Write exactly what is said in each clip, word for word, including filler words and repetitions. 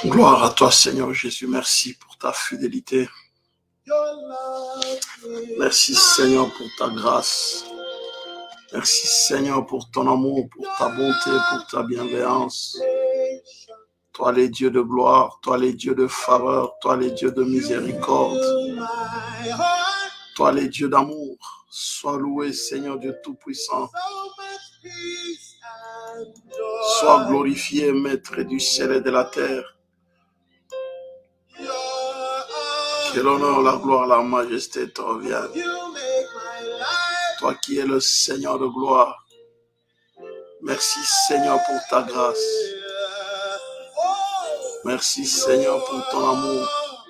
Gloire à toi, Seigneur Jésus. Merci pour ta fidélité. Merci, Seigneur, pour ta grâce. Merci, Seigneur, pour ton amour, pour ta bonté, pour ta bienveillance. Toi, les dieux de gloire, toi, les dieux de faveur, toi, les dieux de miséricorde, toi, les dieux d'amour. Sois loué, Seigneur Dieu Tout-Puissant. Sois glorifié, Maître du ciel et de la terre. Que l'honneur, la gloire, la majesté te reviennent. Toi qui es le Seigneur de gloire. Merci, Seigneur, pour ta grâce. Merci, Seigneur, pour ton amour.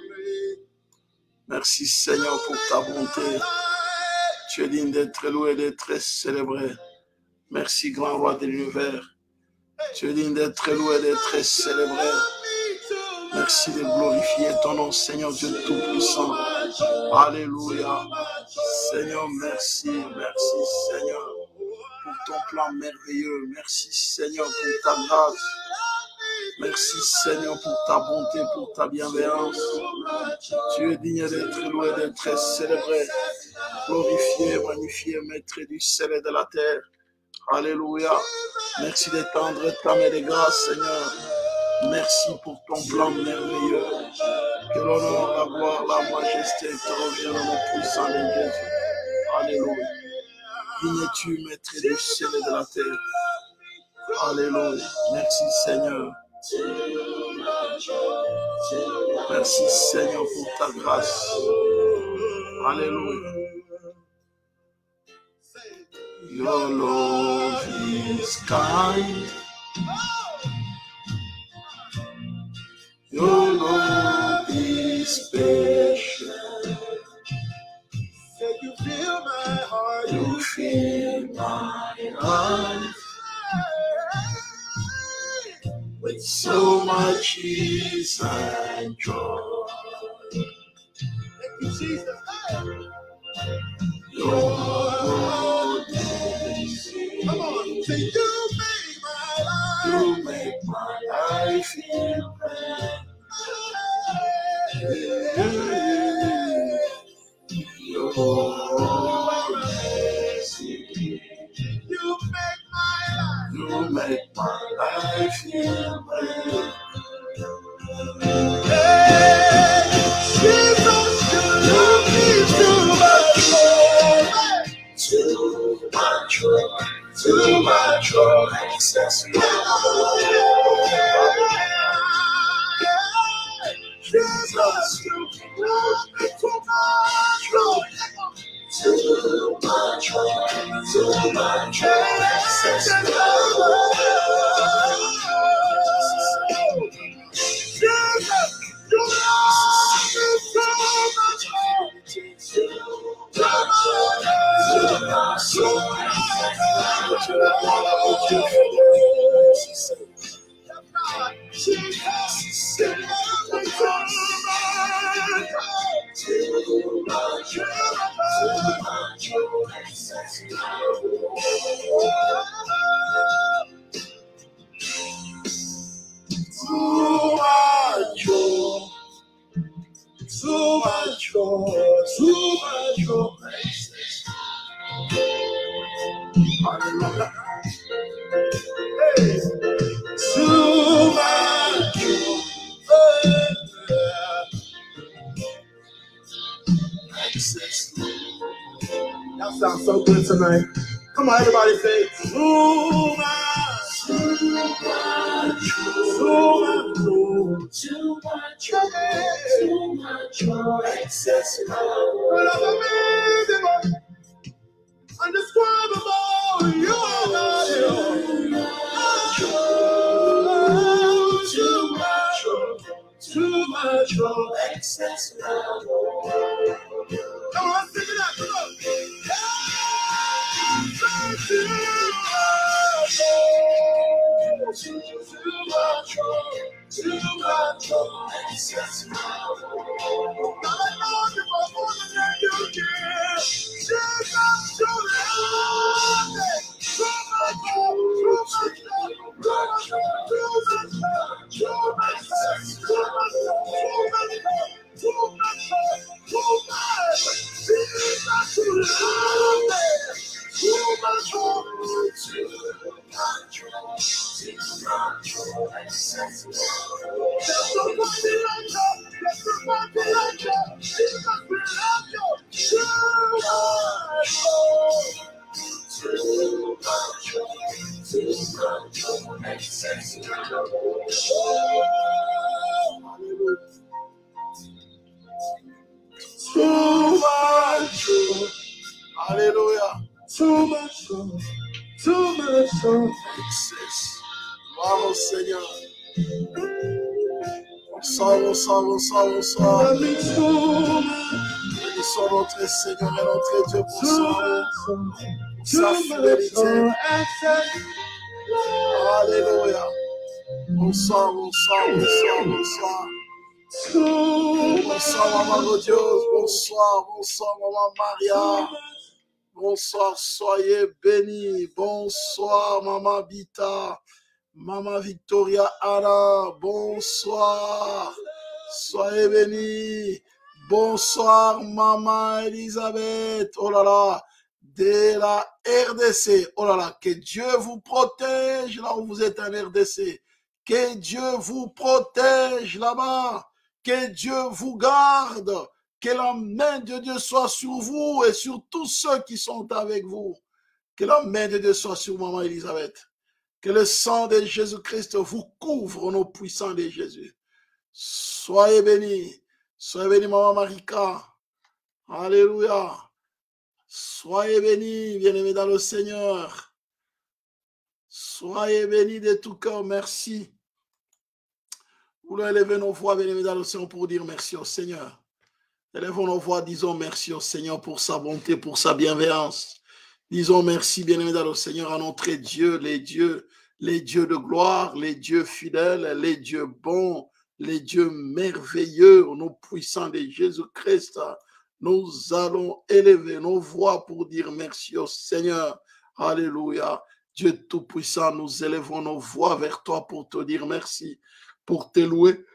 Merci, Seigneur, pour ta bonté. Tu es digne d'être loué, d'être célébré. Merci, grand roi de l'univers. Tu es digne d'être loué, d'être célébré. Merci de glorifier ton nom, Seigneur Dieu Tout-Puissant. Alléluia. Seigneur, merci. Merci, Seigneur, pour ton plan merveilleux. Merci, Seigneur, pour ta grâce. Merci, Seigneur, pour ta bonté, pour ta bienveillance. Tu es digne d'être loué, d'être célébré. Glorifié, magnifié, Maître du ciel et de la terre. Alléluia. Merci d'étendre ta main de grâce, Seigneur. Merci pour ton plan merveilleux. Que l'honneur, la gloire, la majesté te reviennent au nom puissant de Jésus. Alléluia. Digne es-tu, Maître du ciel et de la terre. Alléluia. Merci, Seigneur. Merci, Seigneur, pour ta grâce. Alléluia. Your love is kind. Your love is patient. You fill my heart. You fill my heart with so much ease and joy. Thank you, Jesus. Your goodness. Come on, say you make my life. You make my life feel better. Your mercy. You make my life. You make my life feel better. Hey, Jesus, you love me too much, too much, too much, excess love. Jesus, you love me too much, too much, too much, excess love. Jesus, you love me too much, too much, too too much, too much, hallelujah. Hey, too much, y'all sound so good tonight. Come on, everybody say too much, too much, too much, too much, too much, excess love. Undescribable, you are not here. Too much, too much, excess love. Come on, sing it out, come on. Too much, too much, excess love. God, I love you for more than you give. Jesus, you love me. Too much, too much, too much, too much, too much, Too much. Alléluia. Too much. Too much. Excess. Gloire au Seigneur. Bonsoir, bonsoir, bonsoir, bonsoir. Bénissons notre Seigneur et notre Dieu pour son, sa fidélité. Alléluia. Bonsoir, bonsoir, bonsoir, bonsoir. Bonsoir, Maman Rodiose. Bonsoir, bonsoir, Maman Maria. Bonsoir, soyez bénis. Bonsoir, Maman Bita. Maman Victoria Anna. Bonsoir. Soyez bénis. Bonsoir, Maman Elisabeth. Oh là là. De la R D C. Oh là là. Que Dieu vous protège là où vous êtes en R D C. Que Dieu vous protège là-bas. Que Dieu vous garde. Que la main de Dieu soit sur vous et sur tous ceux qui sont avec vous. Que la main de Dieu soit sur Maman Elisabeth. Que le sang de Jésus-Christ vous couvre au nom puissant de Jésus. Soyez bénis. Soyez bénis, Maman Marika. Alléluia. Soyez bénis, bien-aimés dans le Seigneur. Soyez bénis de tout cœur. Merci. Nous voulons élever nos voix, bien-aimés dans le Seigneur, pour dire merci au Seigneur. Élevons nos voix, disons merci au Seigneur pour sa bonté, pour sa bienveillance. Disons merci, bien-aimés dans le Seigneur, à notre Dieu, les dieux, les dieux de gloire, les dieux fidèles, les dieux bons, les dieux merveilleux, au nom puissant de Jésus-Christ. Nous allons élever nos voix pour dire merci au Seigneur. Alléluia. Dieu Tout-Puissant, nous élevons nos voix vers toi pour te dire merci, pour te louer,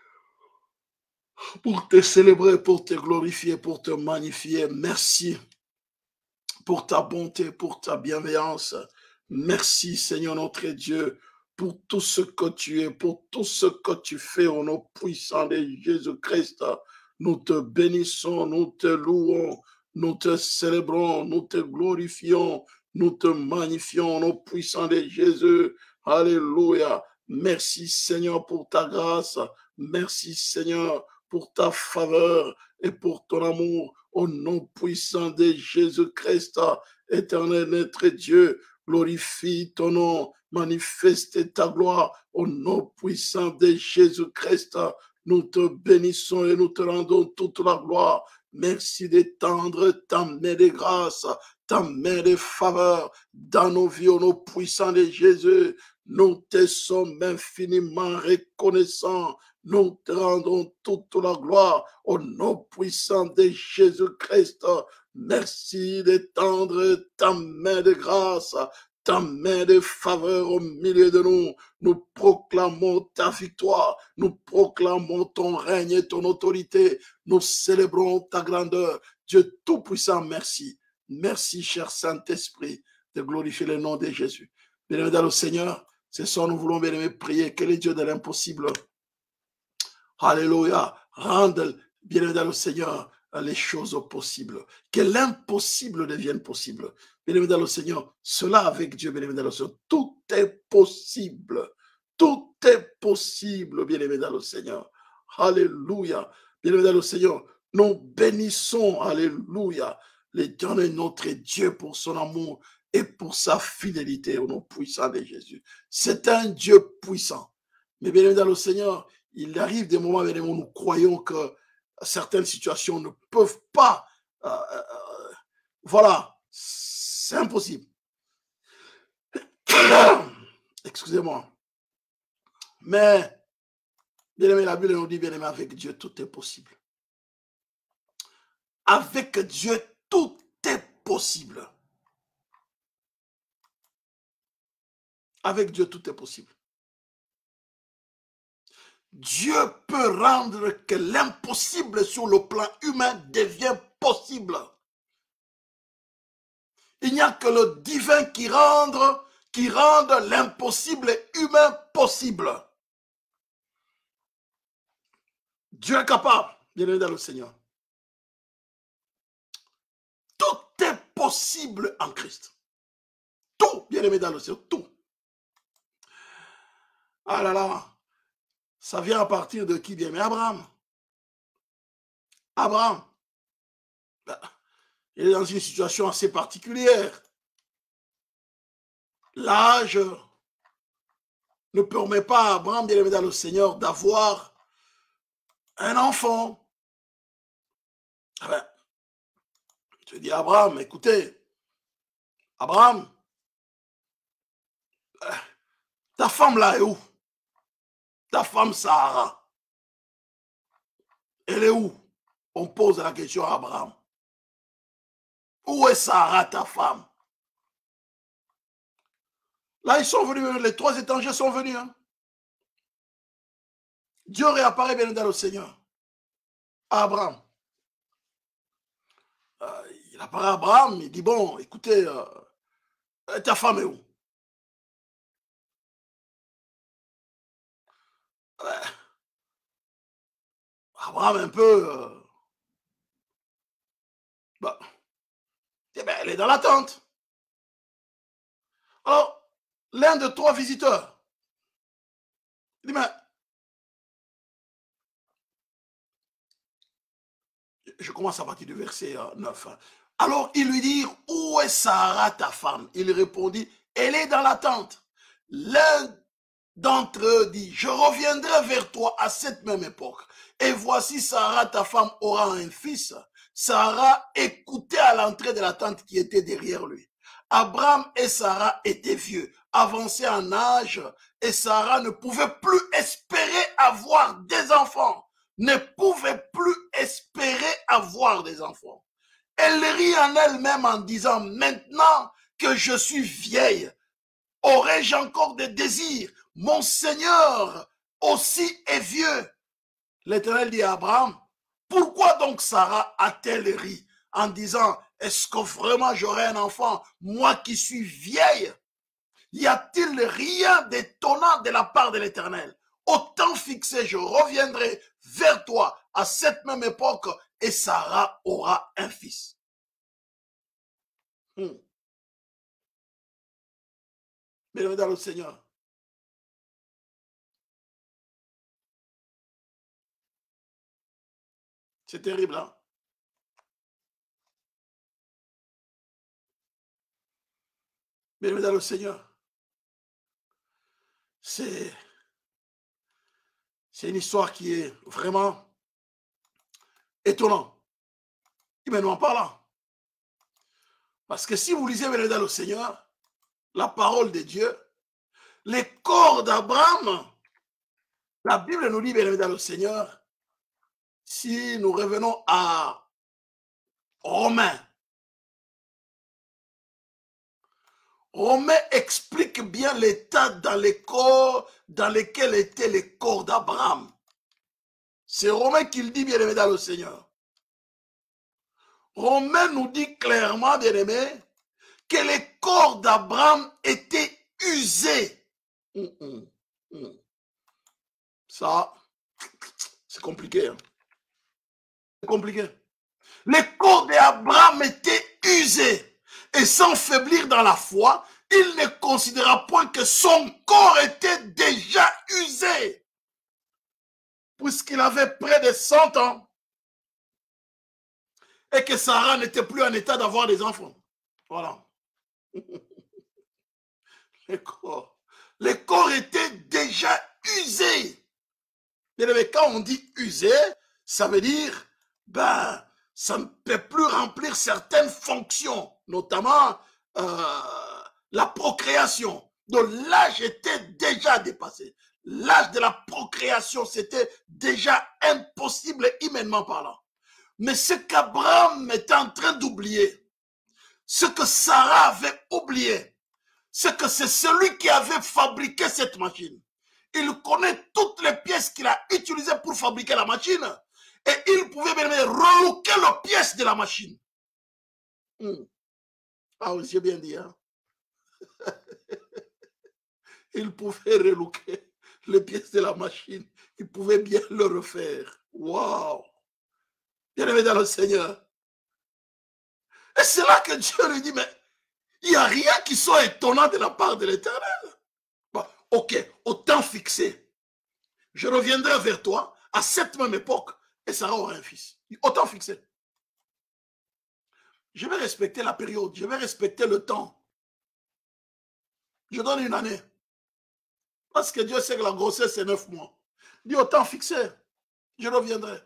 pour te célébrer, pour te glorifier, pour te magnifier. Merci pour ta bonté, pour ta bienveillance. Merci, Seigneur notre Dieu, pour tout ce que tu es, pour tout ce que tu fais au nom puissant de Jésus-Christ. Nous te bénissons, nous te louons, nous te célébrons, nous te glorifions, nous te magnifions au nom puissant de Jésus. Alléluia. Merci, Seigneur, pour ta grâce. Merci, Seigneur, pour ta faveur et pour ton amour. Au nom puissant de Jésus-Christ, éternel notre Dieu, glorifie ton nom, manifeste ta gloire. Au nom puissant de Jésus-Christ, nous te bénissons et nous te rendons toute la gloire. Merci d'étendre ta main de grâce, ta main de faveur dans nos vies, au nom puissant de Jésus. Nous te sommes infiniment reconnaissants. Nous te rendons toute la gloire au nom puissant de Jésus-Christ. Merci d'étendre ta main de grâce, ta main de faveur au milieu de nous. Nous proclamons ta victoire. Nous proclamons ton règne et ton autorité. Nous célébrons ta grandeur. Dieu Tout-Puissant, merci. Merci, cher Saint-Esprit, de glorifier le nom de Jésus. Bien-aimés dans le Seigneur, ce soir, nous voulons bien-aimés prier que le Dieu de l'impossible, alléluia, rende, bien-aimés dans le Seigneur, les choses possibles. Que l'impossible devienne possible. Bien-aimés dans le Seigneur, cela avec Dieu, bien-aimés dans le Seigneur, tout est possible. Tout est possible, bien-aimés dans le Seigneur. Alléluia. Bien-aimés dans le Seigneur, nous bénissons, alléluia, l'Éternel notre Dieu pour son amour et pour sa fidélité au nom puissant de Jésus. C'est un Dieu puissant. Mais bien dans le Seigneur, il arrive des moments où nous croyons que certaines situations ne peuvent pas. Euh, euh, voilà, c'est impossible. Excusez-moi. Mais, bien aimé, la Bible nous dit, bien aimé, avec Dieu, tout est possible. Avec Dieu, tout est possible. Avec Dieu, tout est possible. Dieu peut rendre que l'impossible sur le plan humain devienne possible. Il n'y a que le divin qui rende, qui rende l'impossible humain possible. Dieu est capable, bien-aimé dans le Seigneur. Tout est possible en Christ. Tout, bien-aimé dans le Seigneur, tout. Ah là là, ça vient à partir de qui, bien-aimé? Abraham. Abraham. Ben, il est dans une situation assez particulière. L'âge ne permet pas à Abraham, bien-aimé dans le Seigneur, d'avoir un enfant. Ah ben, je dis à Abraham, écoutez, Abraham, ta femme là est où? Ta femme Sarah, elle est où? On pose la question à Abraham. Où est Sarah, ta femme? Là, ils sont venus, les trois étrangers sont venus. Hein. Dieu réapparaît bien dans le Seigneur. À Abraham. Euh, il apparaît à Abraham, il dit, bon, écoutez, euh, ta femme est où? Ouais. Abraham un peu... Euh, bah, eh ben, elle est dans la tente. Alors, l'un de trois visiteurs, il dit, mais je commence à partir du verset neuf. Alors, il lui dit, où est Sarah, ta femme? Il répondit, elle est dans la tente. L'un d'entre eux dit, je reviendrai vers toi à cette même époque. Et voici Sarah, ta femme, aura un fils. Sarah écoutait à l'entrée de la tente qui était derrière lui. Abraham et Sarah étaient vieux, avancés en âge, et Sarah ne pouvait plus espérer avoir des enfants. Ne pouvait plus espérer avoir des enfants. Elle rit en elle-même en disant, maintenant que je suis vieille, aurais-je encore des désirs? Mon Seigneur aussi est vieux. L'Éternel dit à Abraham, pourquoi donc Sarah a-t-elle ri en disant, est-ce que vraiment j'aurai un enfant, moi qui suis vieille? Y a-t-il rien d'étonnant de la part de l'Éternel? Au temps fixé, je reviendrai vers toi à cette même époque et Sarah aura un fils. Hmm. Bien-aimé dans le Seigneur. C'est terrible, hein? Bien-aimé dans le Seigneur. C'est c'est une histoire qui est vraiment étonnante, humainement parlant. Parce que si vous lisez bien dans le Seigneur, la parole de Dieu, les corps d'Abraham, la Bible nous dit bien dans le Seigneur, si nous revenons à Romains, Romains explique bien l'état dans les corps dans lesquels étaient les corps d'Abraham. C'est Romains qui le dit bien aimé dans le Seigneur. Romains nous dit clairement, bien aimé, que les corps d'Abraham étaient usés. Hum, hum, hum. Ça, c'est compliqué. Hein? C'est compliqué. Les corps d'Abraham étaient usés. Et sans faiblir dans la foi, il ne considéra point que son corps était déjà usé. Puisqu'il avait près de cent ans. Et que Sarah n'était plus en état d'avoir des enfants. Voilà. Les corps. Les corps étaient déjà usés. Mais quand on dit usé, ça veut dire, ben, ça ne peut plus remplir certaines fonctions, notamment euh, la procréation. Donc l'âge était déjà dépassé. L'âge de la procréation, c'était déjà impossible humainement parlant. Mais ce qu'Abraham était en train d'oublier, ce que Sarah avait oublié, c'est que c'est celui qui avait fabriqué cette machine. Il connaît toutes les pièces qu'il a utilisées pour fabriquer la machine et il pouvait même relooker les pièces de la machine. Hmm. Ah oui, j'ai bien dit. Hein? Il pouvait relooker les pièces de la machine. Il pouvait bien le refaire. Waouh! Bien-aimé dans le Seigneur. Et c'est là que Dieu lui dit, mais il n'y a rien qui soit étonnant de la part de l'Éternel. Bon, ok, au temps fixé, je reviendrai vers toi à cette même époque et Sarah aura un fils. Au temps fixé. Je vais respecter la période, je vais respecter le temps. Je donne une année. Parce que Dieu sait que la grossesse, c'est neuf mois. Il dit au temps fixé, je reviendrai.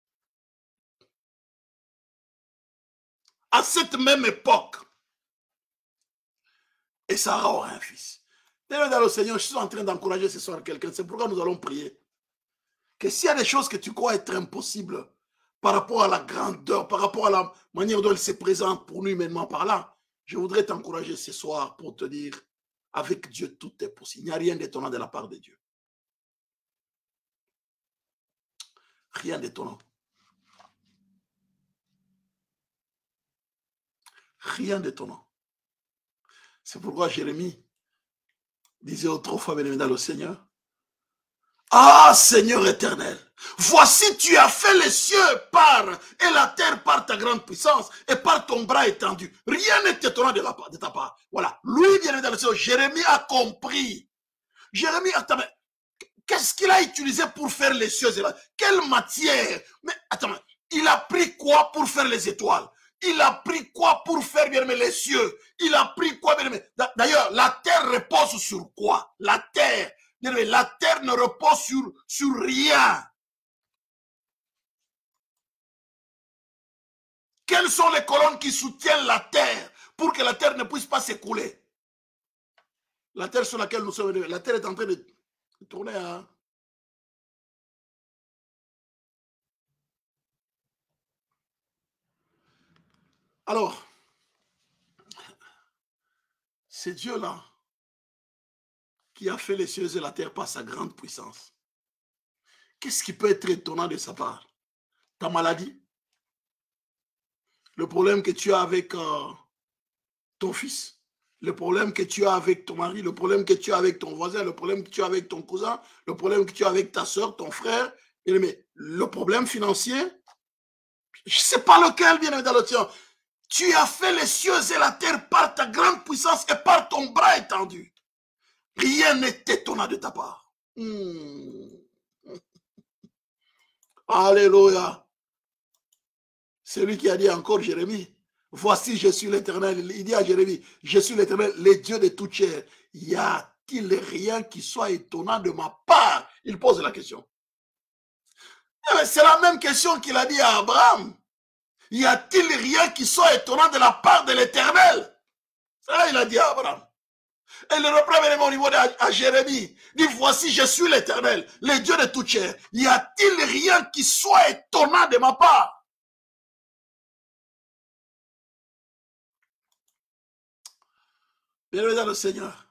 À cette même époque, et Sarah aura un fils. Bien dans le Seigneur, je suis en train d'encourager ce soir quelqu'un. C'est pourquoi nous allons prier. Que s'il y a des choses que tu crois être impossibles par rapport à la grandeur, par rapport à la manière dont elle se présente pour nous humainement par là, je voudrais t'encourager ce soir pour te dire, avec Dieu, tout est possible. Il n'y a rien d'étonnant de la part de Dieu. Rien d'étonnant. Rien d'étonnant. C'est pourquoi Jérémie disait autrefois, bien-aimé dans le Seigneur, ah Seigneur éternel, voici tu as fait les cieux par et la terre par ta grande puissance et par ton bras étendu. Rien n'est étonnant de, la, de ta part. Voilà, lui, bien-aimé dans le Seigneur, Jérémie a compris. Jérémie, attends, mais qu'est-ce qu'il a utilisé pour faire les cieux et la terre? Quelle matière? Mais attends, mais il a pris quoi pour faire les étoiles? Il a pris quoi pour faire, bien aimé, les cieux? Il a pris quoi, bien aimé? D'ailleurs, la terre repose sur quoi? La terre, bien aimé, la terre ne repose sur, sur rien. Quelles sont les colonnes qui soutiennent la terre pour que la terre ne puisse pas s'écouler? La terre sur laquelle nous sommes, la terre est en train de tourner, hein? Alors, c'est Dieu-là qui a fait les cieux et la terre par sa grande puissance. Qu'est-ce qui peut être étonnant de sa part? Ta maladie? Le problème que tu as avec euh, ton fils? Le problème que tu as avec ton mari? Le problème que tu as avec ton voisin? Le problème que tu as avec ton cousin? Le problème que tu as avec ta soeur, ton frère? Mais le problème financier? Je ne sais pas lequel, bien dans le tien. Tu as fait les cieux et la terre par ta grande puissance et par ton bras étendu. Rien n'est étonnant de ta part. Hmm. Alléluia. C'est lui qui a dit encore, Jérémie, voici je suis l'Éternel. Il dit à Jérémie, je suis l'Éternel, le Dieu de toute chair. Y a-t-il rien qui soit étonnant de ma part? Il pose la question. C'est la même question qu'il a dit à Abraham. Y a-t-il rien qui soit étonnant de la part de l'Éternel? Ça, il a dit à Abraham. Et le reprend même au niveau de à Jérémie. Il dit, voici, je suis l'Éternel, le Dieu de toute chair. Y a-t-il rien qui soit étonnant de ma part? Bien-aimé dans le Seigneur,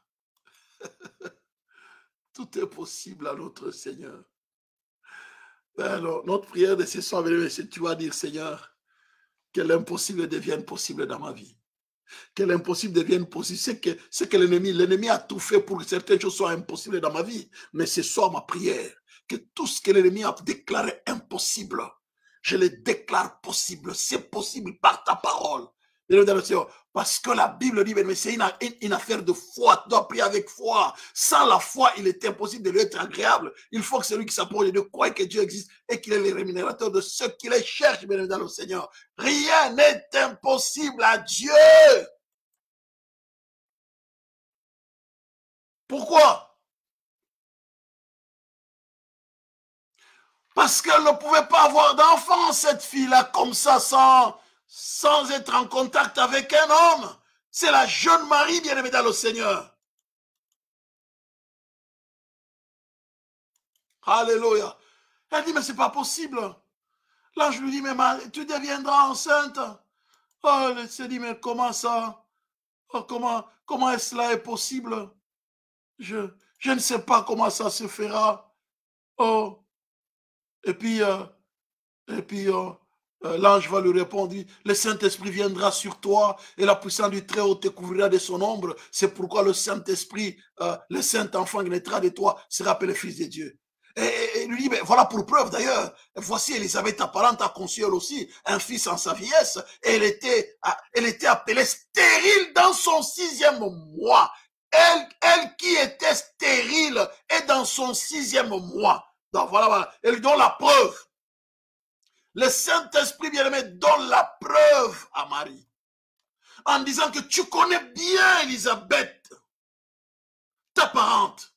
tout est possible à notre Seigneur. Alors, notre prière de ce soir, c'est tu vas dire, Seigneur, que l'impossible devienne possible dans ma vie. Que l'impossible devienne possible. C'est que, c'est que l'ennemi, l'ennemi a tout fait pour que certaines choses soient impossibles dans ma vie. Mais ce soir, ma prière, que tout ce que l'ennemi a déclaré impossible, je le déclare possible. C'est possible par ta parole. Parce que la Bible dit, mais c'est une, une affaire de foi. Tu dois prier avec foi. Sans la foi, il est impossible de lui être agréable. Il faut que celui qui s'approche de Dieu croie que Dieu existe et qu'il est le rémunérateur de ceux qui les cherchent, bien dans le Seigneur. Rien n'est impossible à Dieu. Pourquoi? Parce qu'elle ne pouvait pas avoir d'enfant, cette fille-là, comme ça, sans... sans être en contact avec un homme. C'est la jeune Marie bien-aimée dans le Seigneur. Alléluia. Elle dit, mais c'est pas possible. L'ange lui dit, mais Marie, tu deviendras enceinte. Oh, elle s'est dit, mais comment ça? Oh, comment comment est-ce cela est possible? Je, je ne sais pas comment ça se fera. Oh. Et puis, euh, et puis, euh, Euh, l'ange va lui répondre, le Saint-Esprit viendra sur toi et la puissance du Très-Haut te couvrira de son ombre. C'est pourquoi le Saint-Esprit, euh, le Saint-Enfant qui naîtra de toi, sera appelé Fils de Dieu. Et il lui dit, mais voilà pour preuve d'ailleurs, voici Élisabeth, ta parente, a conçu elle aussi un fils en sa vieillesse, et elle était, elle était appelée stérile dans son sixième mois. Elle, elle qui était stérile est dans son sixième mois. Donc voilà, voilà. Elle lui donne la preuve. Le Saint-Esprit bien-aimé donne la preuve à Marie, en disant que tu connais bien Élisabeth, ta parente.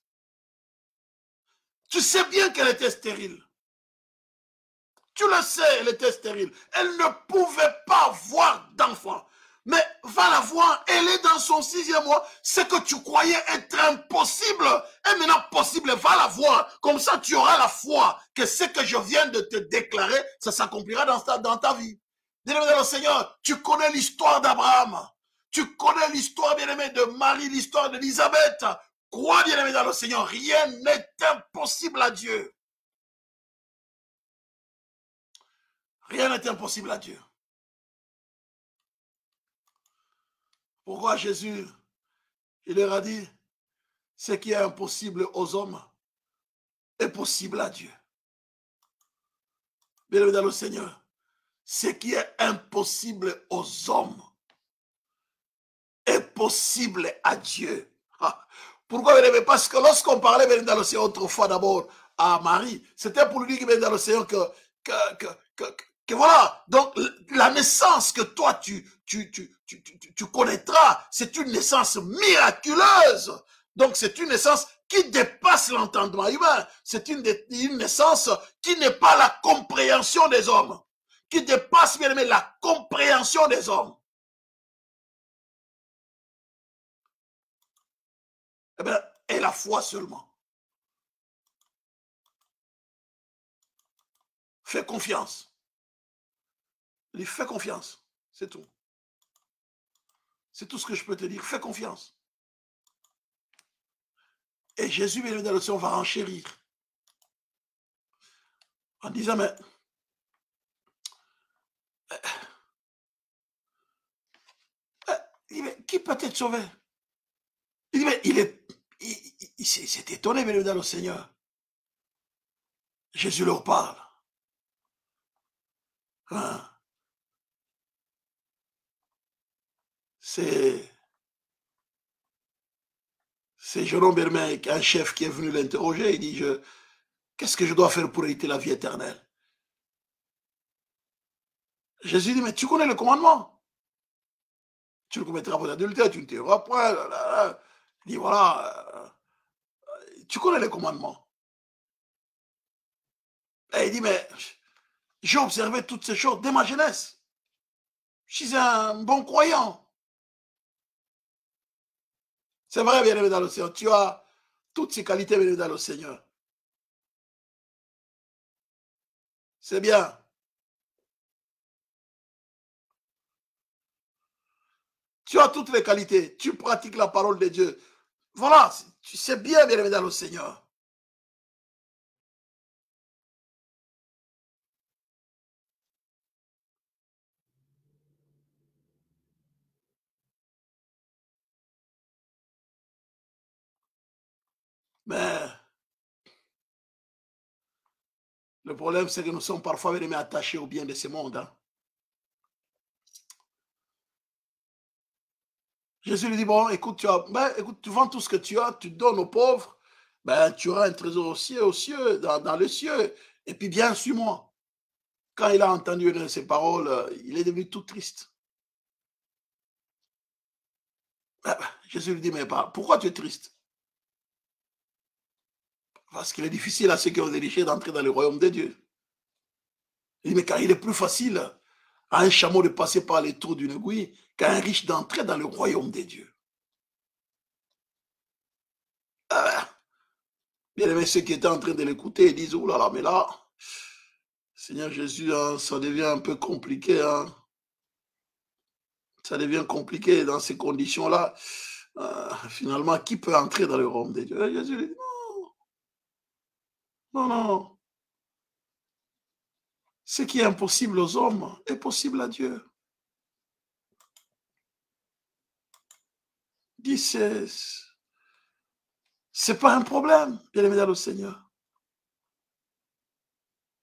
Tu sais bien qu'elle était stérile. Tu le sais, elle était stérile. Elle ne pouvait pas avoir d'enfant. Mais va la voir, elle est dans son sixième mois. Ce que tu croyais être impossible est maintenant possible. Va la voir. Comme ça, tu auras la foi que ce que je viens de te déclarer, ça s'accomplira dans ta, dans ta vie. Bien-aimé dans le Seigneur, tu connais l'histoire d'Abraham. Tu connais l'histoire, bien-aimé, de Marie, l'histoire d'Élisabeth. Crois, bien-aimé dans le Seigneur, rien n'est impossible à Dieu. Rien n'est impossible à Dieu. Pourquoi Jésus, il leur a dit, ce qui est impossible aux hommes est possible à Dieu. Bien-aimé dans le Seigneur, ce qui est impossible aux hommes est possible à Dieu. Pourquoi, bien-aimé? Parce que lorsqu'on parlait, bien dans le Seigneur, autrefois d'abord à Marie, c'était pour lui dire, bien dans le Seigneur, que, que, que, que, que voilà, donc la naissance que toi tu, tu, tu, tu, tu, tu connaîtras, c'est une naissance miraculeuse. Donc c'est une naissance qui dépasse l'entendement humain. C'est une, une naissance qui n'est pas la compréhension des hommes, qui dépasse bien aimé la compréhension des hommes. Eh bien, et la foi seulement. Fais confiance. Il dit, fais confiance, c'est tout. C'est tout ce que je peux te dire, fais confiance. Et Jésus, bien dans le Seigneur, va enchérir. En disant, mais, euh, euh, il dit, mais qui peut être sauvé? Il dit, mais il est, il, il, il s'est étonné, bien dans le Seigneur. Jésus leur parle. Hein? C'est c'est Jérôme Bermin, un chef qui est venu l'interroger. Il dit, qu'est-ce que je dois faire pour hériter la vie éternelle? Jésus dit, mais tu connais le commandement. Tu ne commettras pas d'adultère, tu ne tueras point. Là, là, là. Il dit, voilà, euh, tu connais le commandement. Et il dit, mais j'ai observé toutes ces choses dès ma jeunesse. Je suis un bon croyant. C'est vrai, bien-aimé dans le Seigneur. Tu as toutes ces qualités, bien-aimé dans le Seigneur. C'est bien. Tu as toutes les qualités. Tu pratiques la parole de Dieu. Voilà, tu sais bien, bien-aimé dans le Seigneur. Mais le problème, c'est que nous sommes parfois bien attachés au bien de ce monde. Hein. Jésus lui dit, bon, écoute, tu as, ben, écoute, tu vends tout ce que tu as, tu donnes aux pauvres, ben, tu auras un trésor aux cieux, aux cieux, dans, dans les cieux. Et puis, bien, suis-moi. Quand il a entendu ces paroles, il est devenu tout triste. Ben, Jésus lui dit, mais pourquoi tu es triste? Parce qu'il est difficile à ceux qui ont des richesses d'entrer dans le royaume de Dieu. Il dit, mais car il est plus facile à un chameau de passer par les trous d'une aiguille qu'à un riche d'entrer dans le royaume de Dieu. Ah, bien aimé, ceux qui étaient en train de l'écouter, ils disent, oh là là, mais là, Seigneur Jésus, hein, ça devient un peu compliqué. Hein. Ça devient compliqué dans ces conditions-là. Euh, finalement, qui peut entrer dans le royaume de Dieu? Et Jésus lui dit, non, non, non. Ce qui est impossible aux hommes est possible à Dieu. Dis, c'est, c'est pas un problème, bien aimé dans le Seigneur.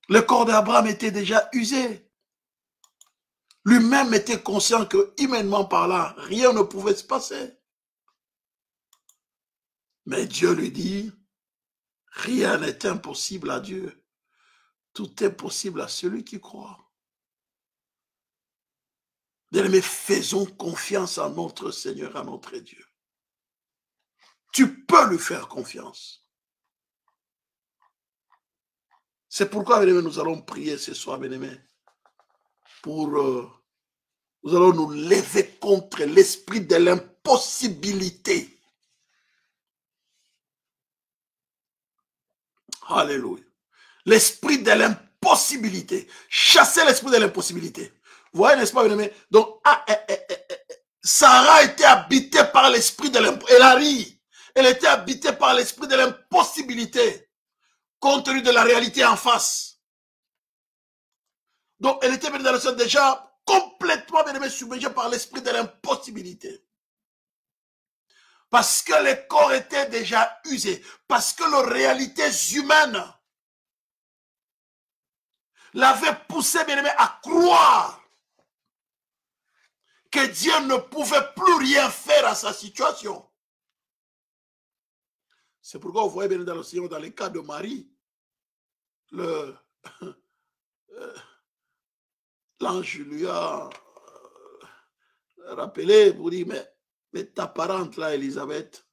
Le corps d'Abraham était déjà usé. Lui-même était conscient que, humainement parlant, rien ne pouvait se passer. Mais Dieu lui dit, rien n'est impossible à Dieu. Tout est possible à celui qui croit. Bien-aimés, faisons confiance à notre Seigneur, à notre Dieu. Tu peux lui faire confiance. C'est pourquoi, bien-aimés, nous allons prier ce soir, bien-aimés, pour... Euh, nous allons nous lever contre l'esprit de l'impossibilité. Alléluia. L'esprit de l'impossibilité. Chasser l'esprit de l'impossibilité. Vous voyez, n'est-ce pas, bien-aimés? Donc, ah, eh, eh, eh, eh, Sarah était habitée par l'esprit de l'impossibilité. Elle a ri. Elle était habitée par l'esprit de l'impossibilité, compte tenu de la réalité en face. Donc, elle était dans le sens déjà complètement, bien-aimée, submergée par l'esprit de l'impossibilité. Parce que les corps étaient déjà usés. Parce que les réalités humaines l'avaient poussé, bien-aimé, à croire que Dieu ne pouvait plus rien faire à sa situation. C'est pourquoi vous voyez bien dans le Seigneur, dans le cas de Marie, le l'ange lui a rappelé pour dire, mais, mais ta parente là, Élisabeth,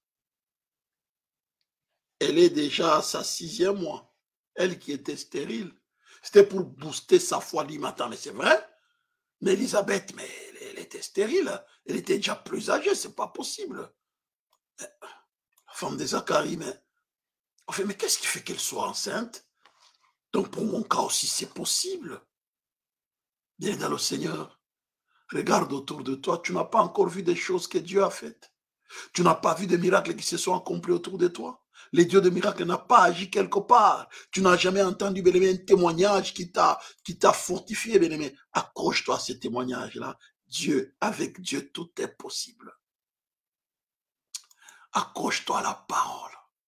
elle est déjà à sa sixième mois. Elle qui était stérile. C'était pour booster sa foi du matin, mais c'est vrai. Mais Élisabeth, mais elle, elle était stérile. Elle était déjà plus âgée, c'est pas possible. La femme de Zacharie, mais... En fait, mais qu'est-ce qui fait qu'elle soit enceinte? Donc pour mon cas aussi, c'est possible. Bien dans le Seigneur, regarde autour de toi, tu n'as pas encore vu des choses que Dieu a faites. Tu n'as pas vu des miracles qui se sont accomplis autour de toi. Le Dieu de miracles n'a pas agi quelque part. Tu n'as jamais entendu, bien-aimé, un témoignage qui t'a qui t'a fortifié, bien-aimé. Accroche-toi à ce témoignage-là. Dieu, avec Dieu, tout est possible. Accroche-toi à la parole.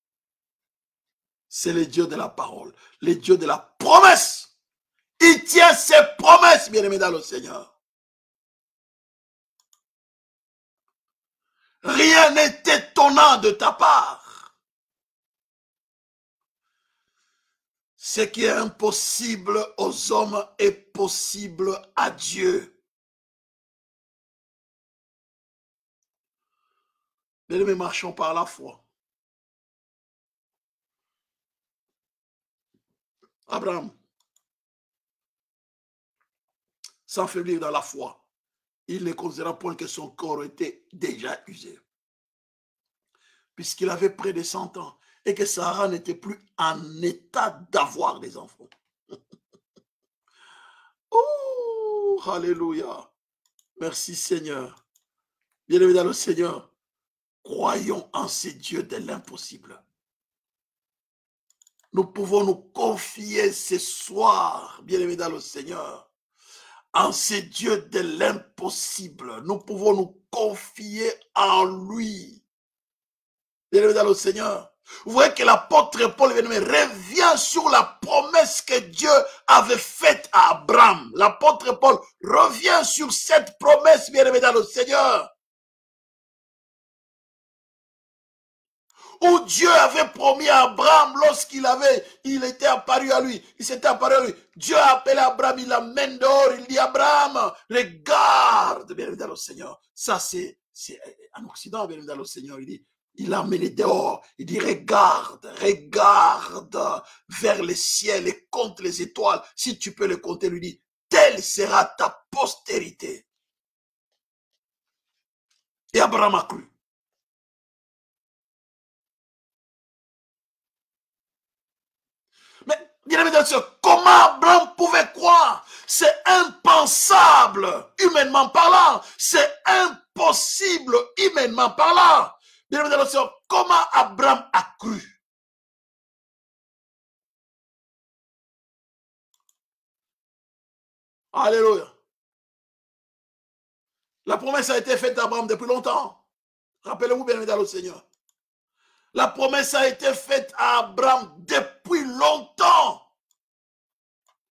C'est le Dieu de la parole, le Dieu de la promesse. Il tient ses promesses, bien-aimé dans le Seigneur. Rien n'est étonnant de ta part. Ce qui est impossible aux hommes est possible à Dieu. Bien-aimés, marchons par la foi. Abraham, sans faiblir dans la foi, il ne considéra point que son corps était déjà usé, puisqu'il avait près de cent ans et que Sarah n'était plus en état d'avoir des enfants. Oh, alléluia. Merci Seigneur. Bien-aimés dans le Seigneur, croyons en ces dieux de l'impossible. Nous pouvons nous confier ce soir, bien-aimés dans le Seigneur, en ces dieux de l'impossible. Nous pouvons nous confier en lui. Bien-aimés dans le Seigneur. Vous voyez que l'apôtre Paul, bien-aimé, revient sur la promesse que Dieu avait faite à Abraham. L'apôtre Paul revient sur cette promesse, bien-aimé dans le Seigneur. Où Dieu avait promis à Abraham lorsqu'il avait, il était apparu à lui, il s'était apparu à lui. Dieu a appelé Abraham, il l'amène dehors, il dit Abraham, regarde, bien dans le Seigneur. Ça c'est, en Occident, bien dans le Seigneur, il dit, il l'a amené dehors, il dit regarde, regarde vers le ciel et compte les étoiles. Si tu peux les compter, lui dit, telle sera ta postérité. Et Abraham a cru. Mais, bien évidemment, comment Abraham pouvait croire? C'est impensable, humainement parlant. C'est impossible, humainement parlant. Bien évidemment, comment Abraham a cru? Alléluia. La promesse a été faite à Abraham depuis longtemps. Rappelez-vous bien évidemment le Seigneur. La promesse a été faite à Abraham depuis longtemps.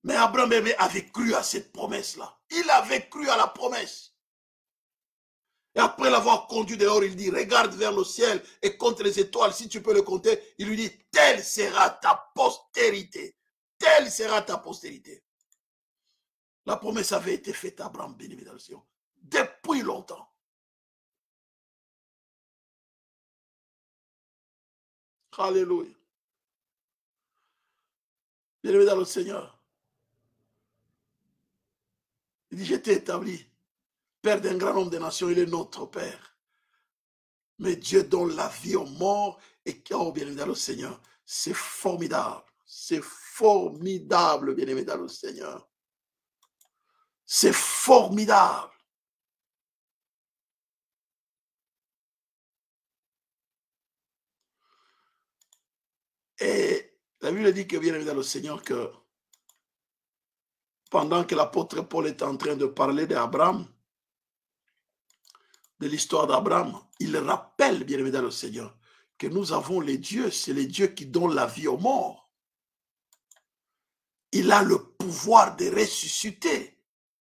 Mais Abraham avait cru à cette promesse-là. Il avait cru à la promesse. Et après l'avoir conduit dehors, il dit, regarde vers le ciel et compte les étoiles, si tu peux le compter. Il lui dit, telle sera ta postérité. Telle sera ta postérité. La promesse avait été faite à Abraham, béni dans le Seigneur, depuis longtemps. Alléluia. Bien-aimé dans le Seigneur. Il dit, je t'ai établi, Père d'un grand nombre de nations, il est notre Père. Mais Dieu donne la vie aux morts et qui ont bien-aimé dans le Seigneur. C'est formidable. C'est formidable, bien-aimé dans le Seigneur. C'est formidable. Et la Bible dit que, bien-aimé dans le Seigneur, que pendant que l'apôtre Paul est en train de parler d'Abraham, de l'histoire d'Abraham, il rappelle, bien-aimé dans le Seigneur, que nous avons les dieux, c'est les dieux qui donnent la vie aux morts. Il a le pouvoir de ressusciter.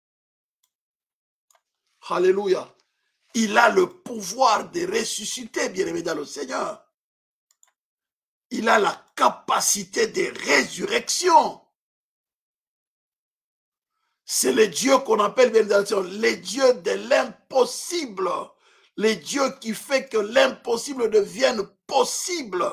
Alléluia. Il a le pouvoir de ressusciter, bien-aimé dans le Seigneur. Il a la capacité de résurrection. C'est les dieux qu'on appelle, bien sûr, les dieux de l'impossible. Les dieux qui fait que l'impossible devienne possible.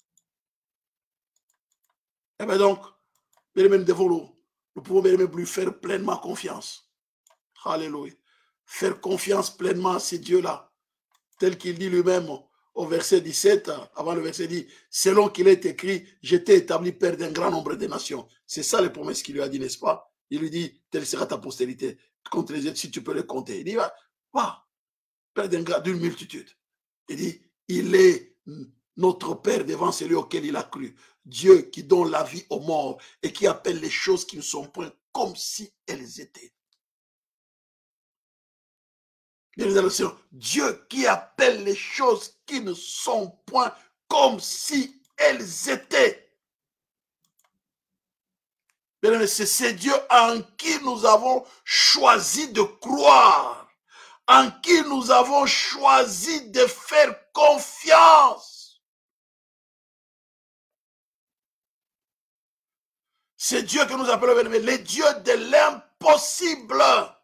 Et bien donc, bien nous devons, nous pouvons bien lui faire pleinement confiance. Alléluia. Faire confiance pleinement à ces dieux-là. Tel qu'il dit lui-même au verset dix-sept, avant le verset dit, selon qu'il est écrit, je t'ai établi père d'un grand nombre de nations. C'est ça les promesses qu'il lui a dit, n'est-ce pas? Il lui dit, telle sera ta postérité. Compte les autres si tu peux les compter. Il dit, va, va, père d'une multitude. Il dit, il est notre Père devant celui auquel il a cru. Dieu qui donne la vie aux morts et qui appelle les choses qui ne sont point comme si elles étaient. Bien évidemment, Dieu qui appelle les choses qui ne sont point comme si elles étaient. C'est Dieu en qui nous avons choisi de croire, en qui nous avons choisi de faire confiance. C'est Dieu que nous appelons les dieux de l'impossible.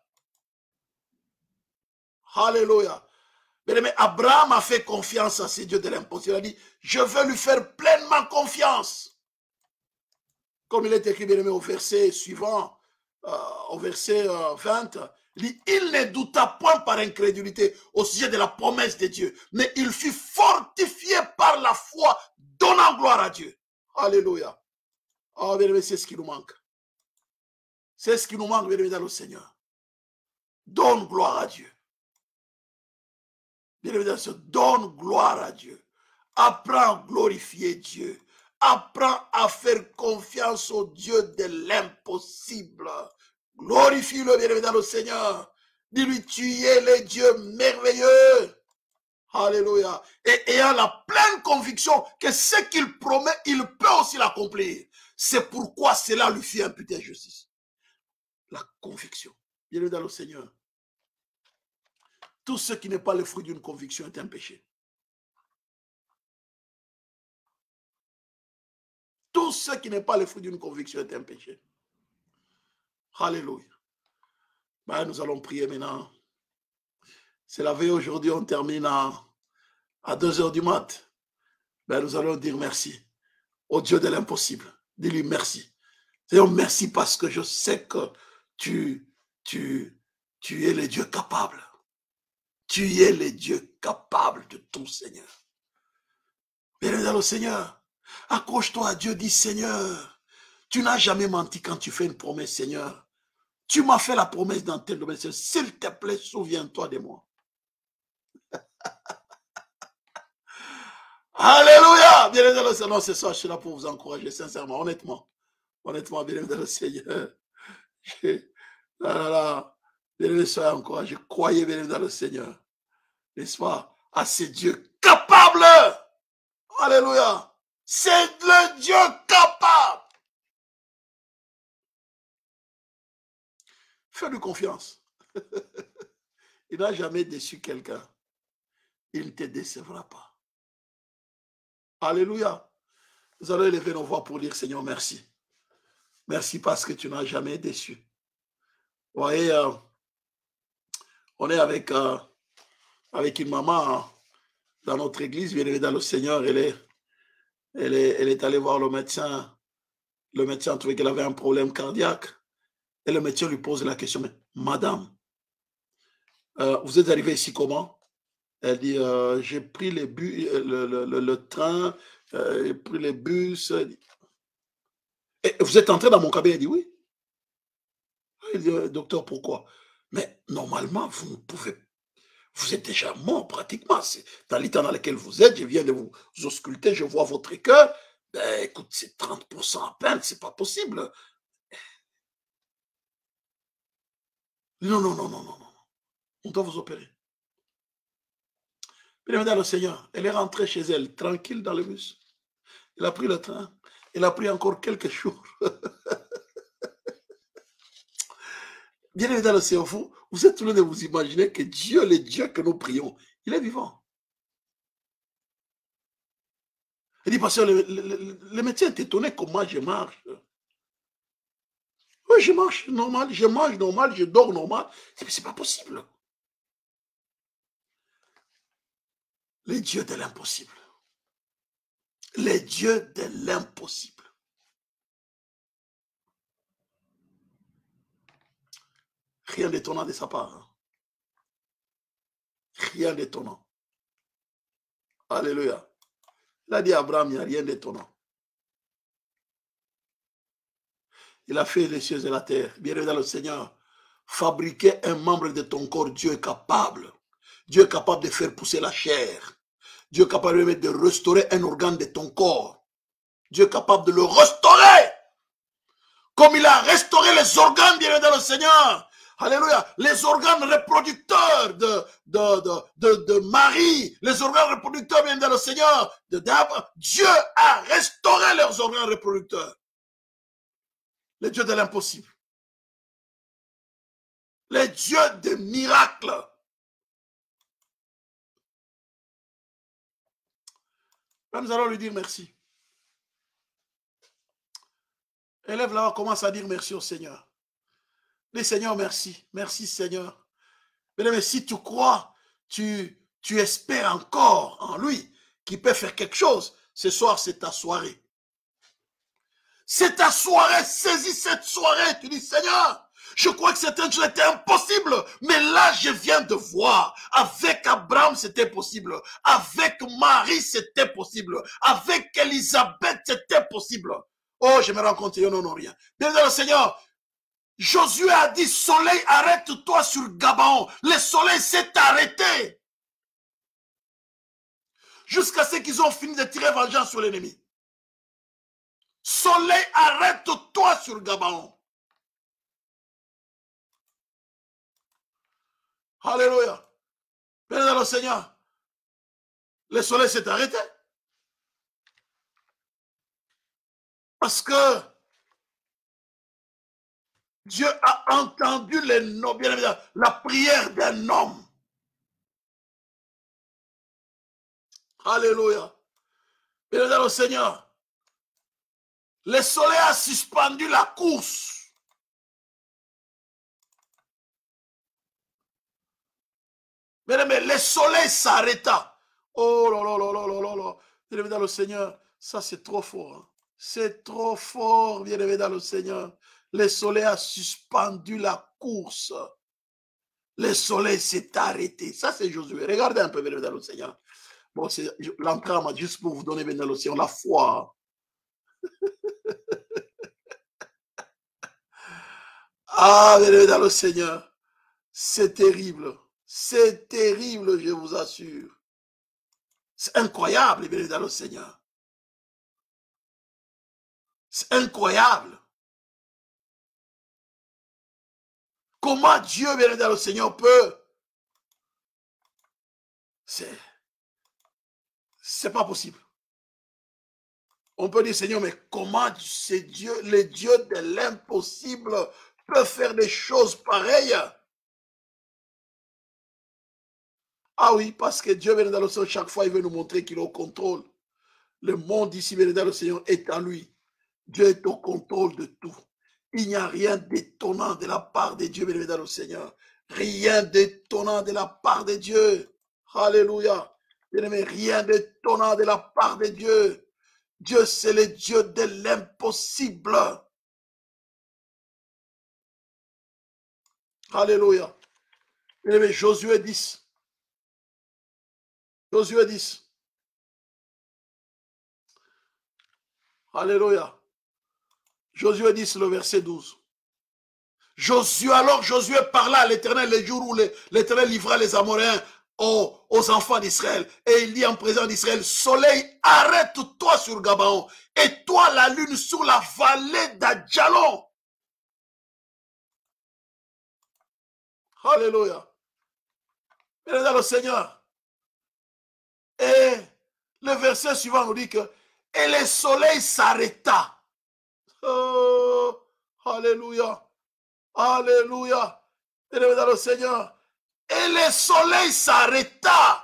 Alléluia. Mais Abraham a fait confiance à ces dieux de l'impossible. Il a dit, je veux lui faire pleinement confiance. Comme il est écrit bien aimé au verset suivant, euh, au verset euh, vingt, il dit, il ne douta point par incrédulité au sujet de la promesse de Dieu, mais il fut fortifié par la foi, donnant gloire à Dieu. Alléluia. Oh, bien aimé, c'est ce qui nous manque. C'est ce qui nous manque, bien aimé, dans le Seigneur. Donne gloire à Dieu. Bien évidemment, donne gloire à Dieu. Apprends à glorifier Dieu. Apprends à faire confiance au Dieu de l'impossible. Glorifie-le, bien évidemment, le Seigneur. Dis-lui, tu es le Dieu merveilleux. Alléluia. Et ayant la pleine conviction que ce qu'il promet, il peut aussi l'accomplir. C'est pourquoi cela lui fit imputer justice. La conviction. Bien évidemment, le Seigneur. Tout ce qui n'est pas le fruit d'une conviction est un péché. Tout ce qui n'est pas le fruit d'une conviction est un péché. Alléluia. Ben, nous allons prier maintenant. C'est la veille aujourd'hui, on termine à, à deux heures du mat. Ben, nous allons dire merci au Dieu de l'impossible. Dis-lui merci. Seigneur, merci parce que je sais que tu, tu, tu es le Dieu capable. Tu es le Dieu capable de tout, Seigneur. Bienvenue dans le Seigneur. Accroche-toi à Dieu, dis Seigneur, tu n'as jamais menti quand tu fais une promesse, Seigneur. Tu m'as fait la promesse dans tel domaine, Seigneur. S'il te plaît, souviens-toi de moi. Alléluia. Bienvenue dans le Seigneur. Non, c'est ça, je suis là pour vous encourager, sincèrement, honnêtement. Honnêtement, bienvenue dans le Seigneur. Là, là, là. Bienvenue, soyez encouragés. Croyez, bienvenue dans le Seigneur. N'est-ce pas? À ce Dieu capable. Alléluia. C'est le Dieu capable. Fais-lui confiance. Il n'a jamais déçu quelqu'un. Il ne te décevra pas. Alléluia. Nous allons élever nos voix pour dire Seigneur, merci. Merci parce que tu n'as jamais déçu. Vous voyez, euh, on est avec, euh, avec une maman hein, dans notre église, bien évidemment, le Seigneur, elle est, elle, est, elle est allée voir le médecin. Le médecin a trouvé qu'elle avait un problème cardiaque. Et le médecin lui pose la question, mais madame, euh, vous êtes arrivée ici comment? Elle dit, euh, j'ai pris les bus, le, le, le, le train, euh, j'ai pris les bus. Et vous êtes entré dans mon cabinet? Elle dit, oui. Il dit, docteur, pourquoi? Mais normalement, vous ne pouvez pas. Vous êtes déjà mort pratiquement. Dans l'état dans lequel vous êtes, je viens de vous ausculter, je vois votre cœur. Ben, écoute, c'est trente pour cent à peine, c'est pas possible. Non, non, non, non, non, non. On doit vous opérer. Bien le Seigneur, elle est rentrée chez elle, tranquille dans le bus. Elle a pris le train. Elle a pris encore quelques jours. Bien évidemment, le Seigneur, vous, vous êtes en train de vous imaginer que Dieu, le Dieu que nous prions, il est vivant. Il dit, parce que le, le, le, le médecin est étonné comment je marche. Oui, je marche normal, je mange normal, je dors normal. Mais c'est pas possible. Les dieux de l'impossible. Les dieux de l'impossible. Rien d'étonnant de sa part. Hein. Rien d'étonnant. Alléluia. Il a dit à Abraham, il n'y a rien d'étonnant. Il a fait les cieux et la terre. Bien évidemment, le Seigneur, fabriquer un membre de ton corps, Dieu est capable. Dieu est capable de faire pousser la chair. Dieu est capable de restaurer un organe de ton corps. Dieu est capable de le restaurer. Comme il a restauré les organes, bien évidemment, le Seigneur. Alléluia. Les organes reproducteurs de, de, de, de, de Marie, les organes reproducteurs, bien évidemment, le Seigneur, de Dab, Dieu a restauré leurs organes reproducteurs. Les dieux de l'impossible. Les dieux des miracles. Là, nous allons lui dire merci. Élève là, commence à dire merci au Seigneur. Dis Seigneur, merci. Merci Seigneur. Mais si tu crois, tu, tu espères encore en lui, qui peut faire quelque chose, ce soir c'est ta soirée. C'est ta soirée, saisis cette soirée. Tu dis Seigneur, je crois que c'était une chose était impossible, mais là je viens de voir. Avec Abraham c'était possible, avec Marie c'était possible, avec Elisabeth c'était possible. Oh, je me rends compte, non, non, rien. Bien le Seigneur, Josué a dit, soleil, arrête-toi sur Gabaon. Le soleil s'est arrêté. Jusqu'à ce qu'ils ont fini de tirer vengeance sur l'ennemi. Soleil, arrête-toi sur Gabaon. Alléluia. Bien le Seigneur, le soleil s'est arrêté. Parce que Dieu a entendu les noms, bien évidemment, la prière d'un homme. Alléluia. Bien évidemment, le Seigneur, le soleil a suspendu la course. Bien évidemment, le soleil s'arrêta. Oh là là là là là là là. Bien évidemment, le Seigneur, ça c'est trop fort. Hein. C'est trop fort, bien évidemment, le Seigneur. Le soleil a suspendu la course. Le soleil s'est arrêté. Ça, c'est Josué. Regardez un peu, bien évidemment, le Seigneur. Bon, c'est l'entrée, juste pour vous donner, bien évidemment, le Seigneur, la foi. Ah, bien évidemment, le Seigneur. C'est terrible. C'est terrible, je vous assure. C'est incroyable, bien évidemment, le Seigneur. C'est incroyable. Comment Dieu, bien évidemment, le Seigneur peut. C'est. C'est pas possible. On peut dire, Seigneur, mais comment c'est Dieu, le Dieu de l'impossible, peut faire des choses pareilles? Ah oui, parce que Dieu, bien dans le Seigneur, chaque fois, il veut nous montrer qu'il est au contrôle. Le monde ici, bien dans le Seigneur, est à lui. Dieu est au contrôle de tout. Il n'y a rien d'étonnant de la part de Dieu, bien dans le Seigneur. Rien d'étonnant de la part de Dieu. Alléluia. Bien-aimé, rien d'étonnant de la part de Dieu. Dieu, c'est le Dieu de l'impossible. Alléluia. Bien-aimé, Josué dix. Josué dix. Alléluia. Josué dix, le verset douze. Josué, alors Josué parla à l'Éternel les jours où l'Éternel livra les Amoréens aux, aux enfants d'Israël. Et il dit en présence d'Israël, soleil, arrête-toi sur Gabaon, et toi la lune sur la vallée d'Adjalon. Alléluia. Bien dans le Seigneur. Et le verset suivant nous dit que et le soleil s'arrêta. Oh, alléluia. Alléluia. Bien dans le Seigneur. Et le soleil s'arrêta.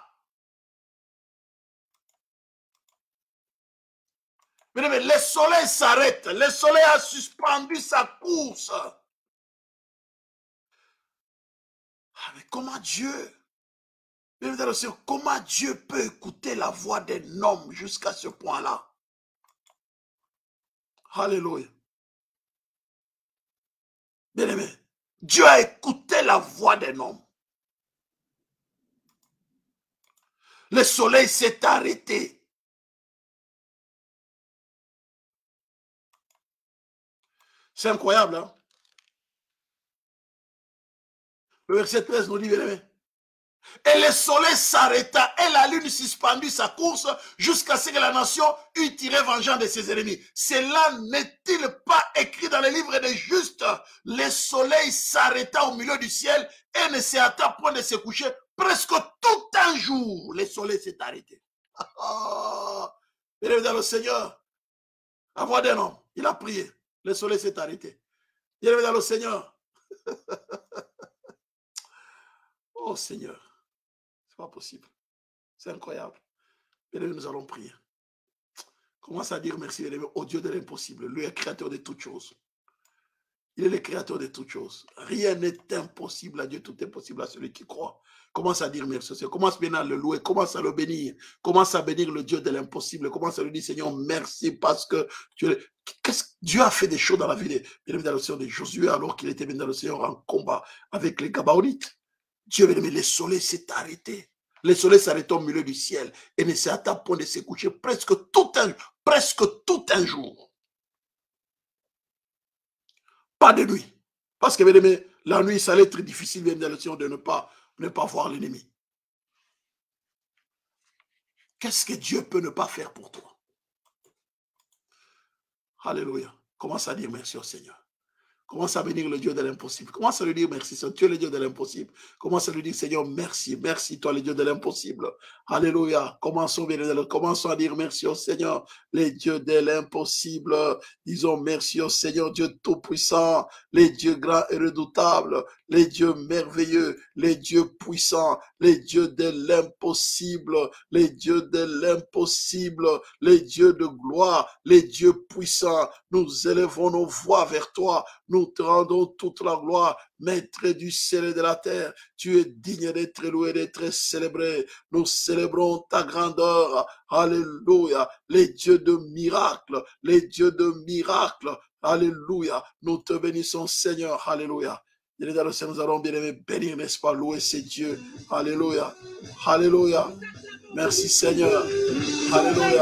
Bien aimé, le soleil s'arrête. Le soleil a suspendu sa course. Ah, mais comment Dieu, bien dans le Seigneur, comment Dieu peut écouter la voix d'un homme jusqu'à ce point-là? Alléluia. Bien aimé, Dieu a écouté la voix d'un homme. Le soleil s'est arrêté. C'est incroyable, hein? Le verset treize nous dit, bien aimé, et le soleil s'arrêta et la lune suspendit sa course jusqu'à ce que la nation eût tiré vengeance de ses ennemis. Cela n'est-il pas écrit dans les livres des justes? Le soleil s'arrêta au milieu du ciel et ne s'est hâta point de se coucher. Presque tout un jour, le soleil s'est arrêté. Oh, il est dans le Seigneur. La voix d'un homme, il a prié. Le soleil s'est arrêté. Il est dans le Seigneur. Oh Seigneur. C'est pas possible. C'est incroyable. Bien-aimés, nous allons prier. Commence à dire merci, bien-aimés, au Dieu de l'impossible. Lui est créateur de toutes choses. Il est le créateur de toutes choses. Rien n'est impossible à Dieu. Tout est possible à celui qui croit. Commence à dire merci. Commence bien à le louer. Commence à le bénir. Commence à bénir le Dieu de l'impossible. Commence à lui dire, Seigneur, merci parce que Dieu, qu'est-ce, Dieu a fait des choses dans la vie de, dans le Seigneur de Josué alors qu'il était bien dans le Seigneur en combat avec les Gabaonites. Dieu, bien aimé, le soleil s'est arrêté. Le soleil s'arrête au milieu du ciel et ne s'est à point de se coucher presque tout un, presque tout un jour. Pas de nuit. Parce que, bien aimé, la nuit, ça allait être difficile, bien dans le Seigneur, de ne pas, ne pas voir l'ennemi. Qu'est-ce que Dieu peut ne pas faire pour toi? Alléluia. Commence à dire merci au Seigneur. Commence à bénir le Dieu de l'impossible. Commence à lui dire merci. Tu es le Dieu de l'impossible. Commence à lui dire, Seigneur, merci. Merci, toi, le Dieu de l'impossible. Alléluia. Commençons, bien, commençons à dire merci au Seigneur, le Dieu de l'impossible. Disons merci au Seigneur, Dieu tout-puissant, les dieux grands et redoutables, les dieux merveilleux, les dieux puissants, les dieux de l'impossible, les dieux de l'impossible, les dieux de gloire, les dieux puissants. Nous élevons nos voix vers toi. Nous te rendons toute la gloire, maître du ciel et de la terre. Tu es digne d'être loué, d'être célébré. Nous célébrons ta grandeur. Alléluia. Les dieux de miracles, les dieux de miracles. Alléluia. Nous te bénissons, Seigneur. Alléluia. Bien dans le Seigneur, nous allons bien aimer bénir, n'est-ce pas, louer ces dieux. Alléluia. Alléluia. Merci, Seigneur. Alléluia.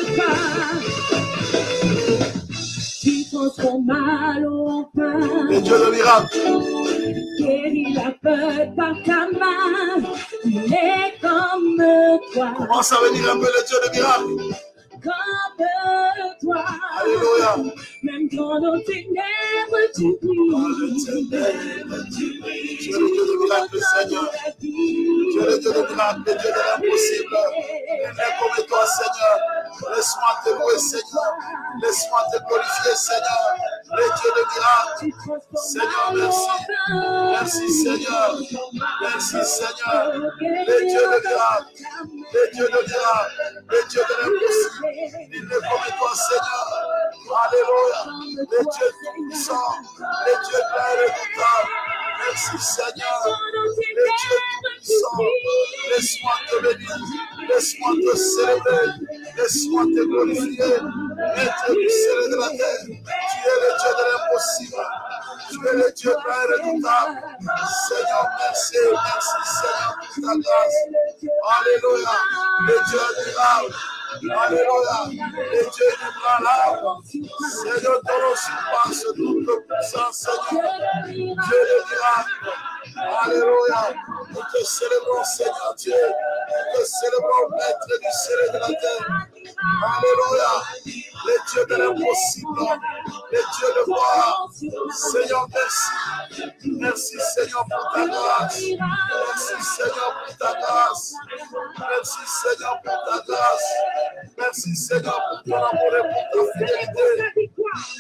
Les dieux de miracle. Guéris la peur par ta main. Il est comme toi. Commence à venir un peu les dieux de miracle. Comme toi. Alléluia. Même dans nos ténèbres, tu brilles. Dans le ténèbres, tu brilles. Tu es le Dieu de miracle, Seigneur. Tu es le Dieu de miracle, le Dieu de l'impossible. Il n'est comme toi, Seigneur. Laisse-moi te louer, Seigneur. Laisse-moi te glorifier, Seigneur. les dieux de miracles. Seigneur, merci. Merci, Seigneur. Merci, Seigneur. Les dieux de miracles. Les dieux de miracles. Les dieux de l'impossible. Il n'est comme toi, Seigneur. Alléluia. Les dieux tout-puissants. Les dieux grands et redoutables. Merci, Seigneur. Les dieux tout-puissants. Laisse-moi te bénir. Laisse-moi te célébrer. Laisse-moi te glorifier. Maître du ciel et de la terre. Tu es le Dieu de l'impossible. Tu es le Dieu grand et redoutable. Seigneur, merci. Merci, Seigneur, pour ta grâce. Alléluia. Le Dieu admirable. Alléluia. Le Dieu inébranlable. Seigneur, ton nom surpasse toute puissance, Seigneur. Dieu de miracle. Alléluia. Nous te célébrons, Seigneur Dieu. Nous te célébrons, Maître du ciel et de la terre. Alléluia. Les dieux de l'impossible. Les dieux de gloire. Seigneur, merci. Merci, Seigneur, pour ta grâce. Merci, Seigneur, pour ta grâce. Merci, Seigneur, pour ta grâce. Merci, Seigneur, pour ton amour et pour ta fidélité.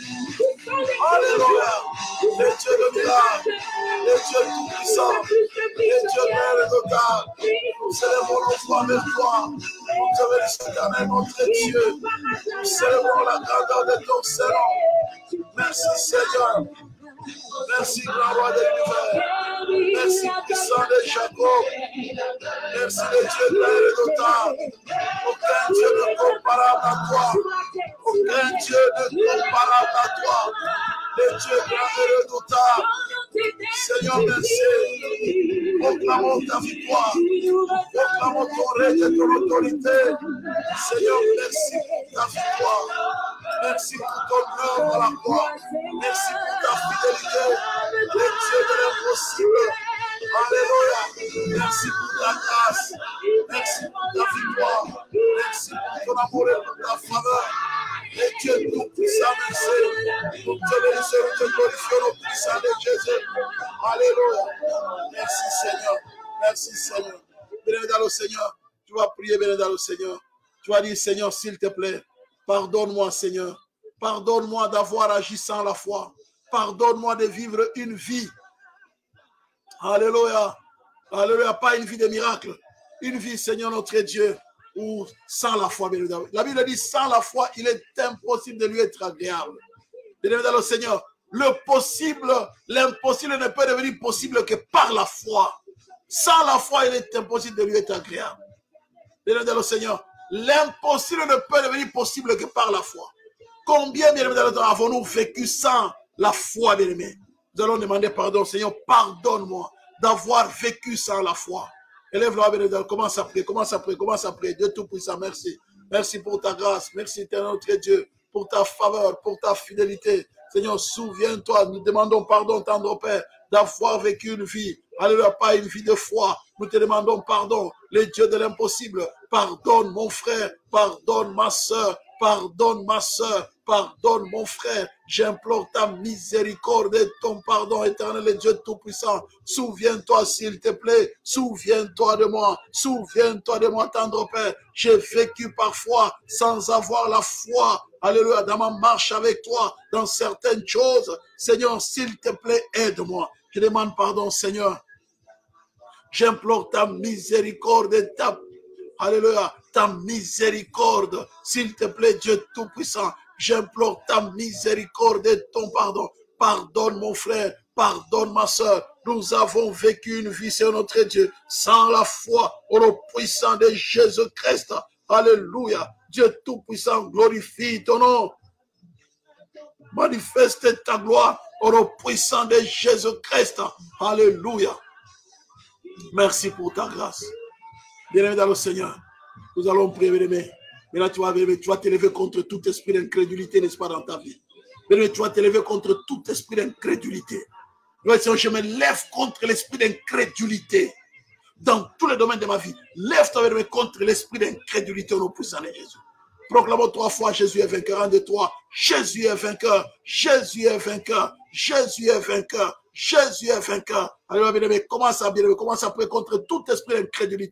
Alléluia. Les dieux de miracle. Les dieux tout-puissants. Les dieux de redoutables. Nous célébrons nos foi avec toi. Nous te bénissons, éternel, notre Dieu. Nous célébrons la grandeur de ton Seigneur. Merci, Seigneur. Merci, grand roi de l'univers. Merci, puissant de Jacob. Merci, le Dieu de la redoutable. Aucun Dieu ne comparable à toi. Aucun Dieu ne comparable à toi. Le Dieu grand et redoutable. Seigneur, merci. Proclamons ta victoire. Proclamons ton règne et ton autorité. Seigneur, merci pour ta victoire. Merci pour ton œuvre à la croix. Merci pour ta fidélité. Le Dieu de l'impossible. Alléluia. Merci pour ta grâce. Merci pour ta victoire. Merci pour ton amour et pour ta faveur. Et Dieu tout-puissant, merci. Nous te bénissons, nous te glorifions au puissant de Jésus. Alléluia. Merci Seigneur. Merci Seigneur. Béni dans le Seigneur. Tu vas prier, béni dans le Seigneur. Tu vas dire, Seigneur, s'il te plaît, pardonne-moi, Seigneur. Pardonne-moi d'avoir agi sans la foi. Pardonne-moi de vivre une vie. Alléluia. Alléluia. Pas une vie de miracle. Une vie, Seigneur, notre Dieu, ou sans la foi. La Bible dit, sans la foi, il est impossible de lui être agréable. Béni dans le Seigneur. Le possible, l'impossible ne peut devenir possible que par la foi. Sans la foi, il est impossible de lui être agréable. Béni dans le Seigneur. L'impossible ne peut devenir possible que par la foi. Combien, bien aimé, avons-nous vécu sans la foi, bien aimé? Nous allons demander pardon, Seigneur, pardonne-moi d'avoir vécu sans la foi. Élève-la, bien aimé, commence à prier, commence à prier, commence à prier. Dieu Tout-Puissant, merci. Merci pour ta grâce, merci, éternel notre Dieu, pour ta faveur, pour ta fidélité. Seigneur, souviens-toi, nous demandons pardon, tendre Père, d'avoir vécu une vie. Alléluia, pas une vie de foi. Nous te demandons pardon, les dieux de l'impossible. Pardonne mon frère, pardonne ma soeur, pardonne ma soeur, pardonne mon frère. J'implore ta miséricorde et ton pardon, éternel et Dieu Tout-Puissant. Souviens-toi, s'il te plaît, souviens-toi de moi, souviens-toi de moi, tendre Père. J'ai vécu parfois sans avoir la foi. Alléluia, dans ma marche avec toi, dans certaines choses. Seigneur, s'il te plaît, aide-moi. Je demande pardon, Seigneur. J'implore ta miséricorde et ta, alléluia, ta miséricorde. S'il te plaît, Dieu Tout-Puissant, j'implore ta miséricorde et ton pardon. Pardonne mon frère, pardonne ma soeur. Nous avons vécu une vie, c'est notre Dieu, sans la foi au nom puissant de Jésus-Christ. Alléluia. Dieu Tout-Puissant, glorifie ton nom. Manifeste ta gloire au nom puissant de Jésus-Christ. Alléluia. Merci pour ta grâce. Bien-aimé dans le Seigneur, nous allons prier, bien-aimé. Maintenant, tu vas, tu vas t'élever contre tout esprit d'incrédulité, n'est-ce pas, dans ta vie. Bien-aimé, tu vas t'élever contre tout esprit d'incrédulité. Je me lève contre l'esprit d'incrédulité dans tous les domaines de ma vie. Lève-toi contre l'esprit d'incrédulité au nom puissant de Jésus. Proclamons trois fois, Jésus est vainqueur. Un de toi, Jésus est vainqueur. Jésus est vainqueur. Jésus est vainqueur. Jésus est vainqueur. Alléluia, bien-aimé, commence à bien-aimé, commence à prier contre tout esprit d'incrédulité.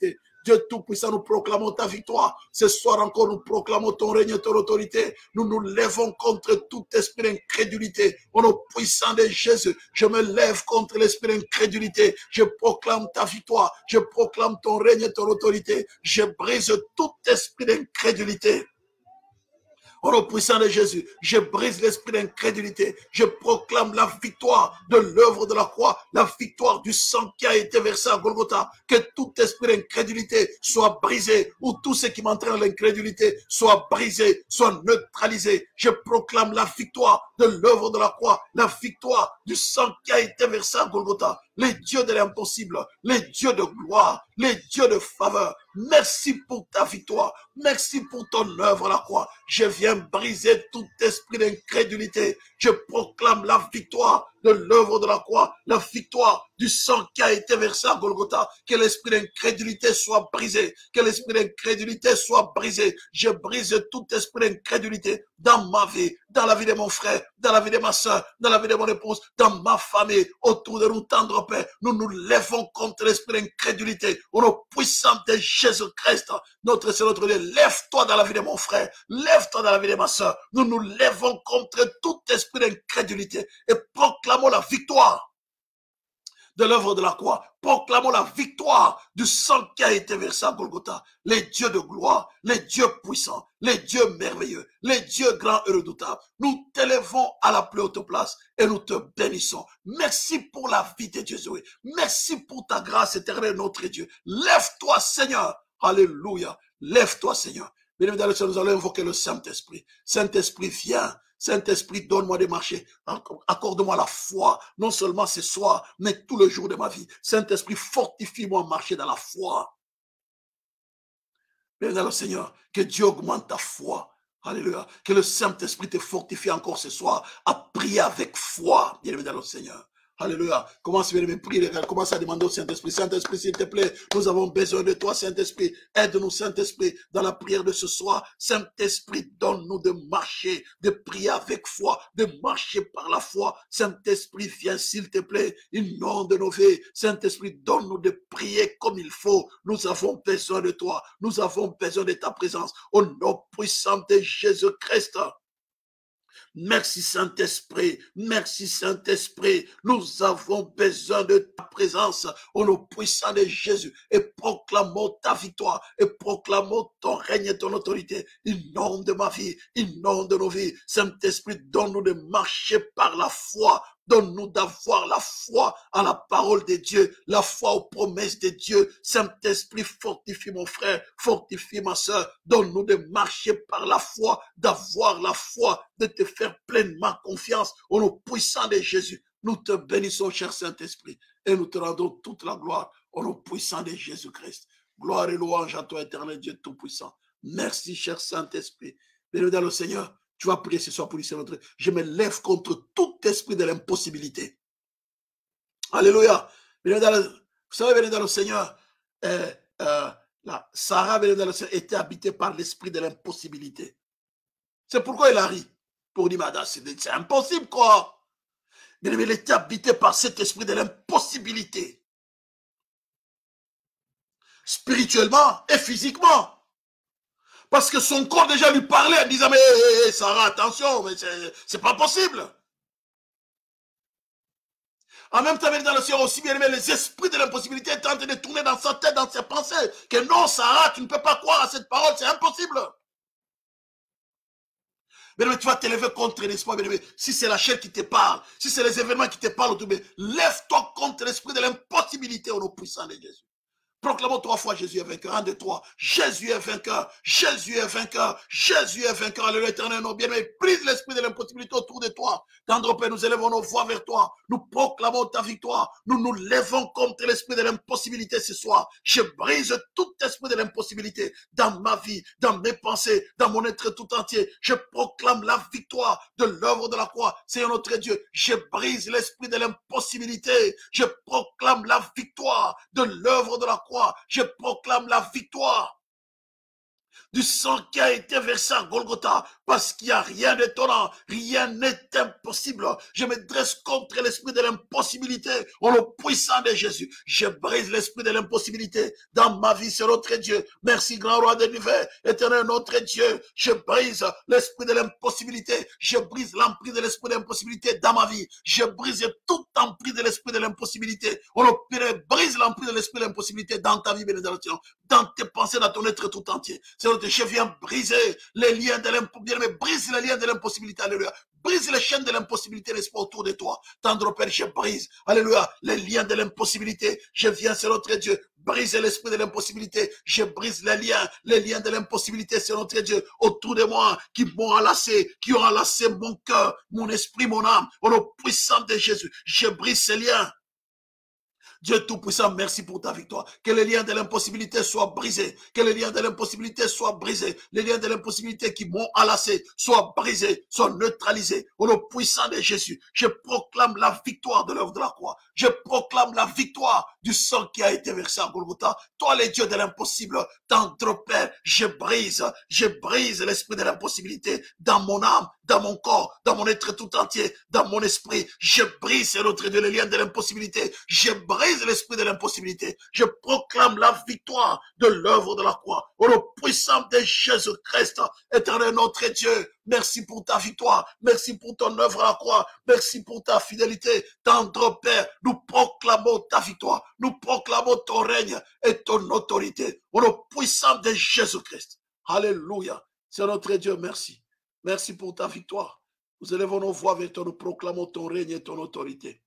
Dieu Tout-Puissant, nous proclamons ta victoire. Ce soir encore, nous proclamons ton règne et ton autorité. Nous nous lèvons contre tout esprit d'incrédulité. Au nom puissant de Jésus, je me lève contre l'esprit d'incrédulité. Je proclame ta victoire. Je proclame ton règne et ton autorité. Je brise tout esprit d'incrédulité. Au nom puissant de Jésus, je brise l'esprit d'incrédulité. Je proclame la victoire de l'œuvre de la croix, la victoire du sang qui a été versé à Golgotha. Que tout esprit d'incrédulité soit brisé, ou tout ce qui m'entraîne l'incrédulité soit brisé, soit neutralisé. Je proclame la victoire de l'œuvre de la croix, la victoire du sang qui a été versé à Golgotha. Les dieux de l'impossible, les dieux de gloire, les dieux de faveur. Merci pour ta victoire. Merci pour ton œuvre à la croix. Je viens briser tout esprit d'incrédulité. Je proclame la victoire de l'œuvre de la croix, la victoire du sang qui a été versé à Golgotha. Que l'esprit d'incrédulité soit brisé. Que l'esprit d'incrédulité soit brisé. Je brise tout esprit d'incrédulité dans ma vie, dans la vie de mon frère, dans la vie de ma soeur, dans la vie de mon épouse, dans ma famille, autour de nous, tendre paix. Nous nous lèvons contre l'esprit d'incrédulité. Au nom puissant de Jésus-Christ, notre Seigneur, notre Dieu, lève-toi dans la vie de mon frère, lève-toi dans la vie de ma soeur. Nous nous lèvons contre tout esprit d'incrédulité et proclamons la victoire de l'œuvre de la croix. Proclamons la victoire du sang qui a été versé à Golgotha. Les dieux de gloire, les dieux puissants, les dieux merveilleux, les dieux grands et redoutables. Nous t'élevons à la plus haute place et nous te bénissons. Merci pour la vie de Jésus. Merci pour ta grâce éternelle, notre Dieu. Lève-toi, Seigneur. Alléluia. Lève-toi, Seigneur. Bien dans le Seigneur, nous allons invoquer le Saint-Esprit. Saint-Esprit, viens. Saint-Esprit, donne-moi des marchés. Accorde-moi la foi, non seulement ce soir, mais tous les jours de ma vie. Saint-Esprit, fortifie-moi à marcher dans la foi. Bien dans le Seigneur, que Dieu augmente ta foi. Alléluia. Que le Saint-Esprit te fortifie encore ce soir à prier avec foi. Bien dans le Seigneur. Alléluia. Commence à me prier, commence à demander au Saint-Esprit. Saint-Esprit, s'il te plaît, nous avons besoin de toi, Saint-Esprit. Aide-nous, Saint-Esprit, dans la prière de ce soir. Saint-Esprit, donne-nous de marcher, de prier avec foi, de marcher par la foi. Saint-Esprit, viens, s'il te plaît, inonde nos vies. Saint-Esprit, donne-nous de prier comme il faut. Nous avons besoin de toi. Nous avons besoin de ta présence. Au nom puissant de Jésus-Christ. Merci Saint-Esprit, merci Saint-Esprit, nous avons besoin de ta présence au nom puissant de Jésus et proclamons ta victoire et proclamons ton règne et ton autorité. Inonde ma vie, inonde nos vies. Saint-Esprit, donne-nous de marcher par la foi. Donne-nous d'avoir la foi à la parole de Dieu, la foi aux promesses de Dieu. Saint-Esprit, fortifie mon frère, fortifie ma soeur. Donne-nous de marcher par la foi, d'avoir la foi, de te faire pleinement confiance au nom puissant de Jésus. Nous te bénissons, cher Saint-Esprit, et nous te rendons toute la gloire au nom puissant de Jésus-Christ. Gloire et louange à toi, éternel Dieu Tout-Puissant. Merci, cher Saint-Esprit. Béni dans le Seigneur. Tu vas prier ce soir pour lui, c'est notre. Je me lève contre tout esprit de l'impossibilité. Alléluia. Vous savez, venez dans le Seigneur. Euh, euh, là, Sarah, venez dans le Seigneur, était habitée par l'esprit de l'impossibilité. C'est pourquoi il a ri. Pour dire, madame, c'est impossible, quoi. Mais il était habité par cet esprit de l'impossibilité. Spirituellement et physiquement. Parce que son corps déjà lui parlait en disant, mais hey, hey, Sarah, attention, mais c'est pas possible. En même temps, dans le Seigneur aussi bien aimé, les esprits de l'impossibilité étaient en train de tourner dans sa tête, dans ses pensées, que non, Sarah, tu ne peux pas croire à cette parole, c'est impossible. Mais tu vas t'élever contre l'esprit, si c'est la chair qui te parle, si c'est les événements qui te parlent, lève-toi contre l'esprit de l'impossibilité au nom puissant de Jésus. Proclamons trois fois Jésus est vainqueur. Un, deux, trois. Jésus est vainqueur. Jésus est vainqueur. Jésus est vainqueur. Alléluia, éternel, nos bien-aimés. Brise l'esprit de l'impossibilité autour de toi. Tendre Père, nous élevons nos voix vers toi. Nous proclamons ta victoire. Nous nous lèvons contre l'esprit de l'impossibilité ce soir. Je brise tout esprit de l'impossibilité dans ma vie, dans mes pensées, dans mon être tout entier. Je proclame la victoire de l'œuvre de la croix. Seigneur notre Dieu, je brise l'esprit de l'impossibilité. Je proclame la victoire de l'œuvre de la croix. Je proclame la victoire du sang qui a été versé à Golgotha, parce qu'il n'y a rien d'étonnant, rien n'est impossible. Je me dresse contre l'esprit de l'impossibilité, au nom puissant de Jésus. Je brise l'esprit de l'impossibilité dans ma vie, c'est notre Dieu. Merci, grand roi de l'univers, éternel notre Dieu. Je brise l'esprit de l'impossibilité, je brise l'emprise de l'esprit de l'impossibilité dans ma vie. Je brise toute emprise de l'esprit de l'impossibilité. On brise l'emprise de l'esprit de l'impossibilité dans ta vie, bénédiction, dans tes pensées, dans ton être tout entier. C'est notre Dieu, je viens briser les liens de l'impossibilité, mais brise les liens de l'impossibilité, alléluia. Brise les chaînes de l'impossibilité, n'est-ce pas, autour de toi. Tendre Père, je brise, alléluia, les liens de l'impossibilité. Je viens, c'est notre Dieu, briser l'esprit de l'impossibilité. Je brise les liens, les liens de l'impossibilité, c'est notre Dieu, autour de moi, qui m'ont enlacé, qui ont enlacé mon cœur, mon esprit, mon âme, au nom puissant de Jésus. Je brise ces liens. Dieu Tout-Puissant, merci pour ta victoire. Que les liens de l'impossibilité soient brisés. Que les liens de l'impossibilité soient brisés. Les liens de l'impossibilité qui m'ont enlacé soient brisés, soient neutralisés. Au nom puissant de Jésus, je proclame la victoire de l'œuvre de la croix. Je proclame la victoire du sang qui a été versé à Golgotha. Toi, les dieux de l'impossible, tendre Père, je brise, je brise l'esprit de l'impossibilité dans mon âme, dans mon corps, dans mon être tout entier, dans mon esprit. Je brise, c'est notre Dieu, les liens de l'impossibilité. Je brise l'esprit de l'impossibilité. Je proclame la victoire de l'œuvre de la croix. Au nom puissant de Jésus-Christ, éternel notre Dieu, merci pour ta victoire. Merci pour ton œuvre à la croix. Merci pour ta fidélité. Tendre Père, nous proclamons ta victoire. Nous proclamons ton règne et ton autorité. Au nom puissant de Jésus-Christ. Alléluia. C'est notre Dieu, merci. Merci pour ta victoire. Nous élevons nos voix vers toi, nous proclamons ton règne et ton autorité.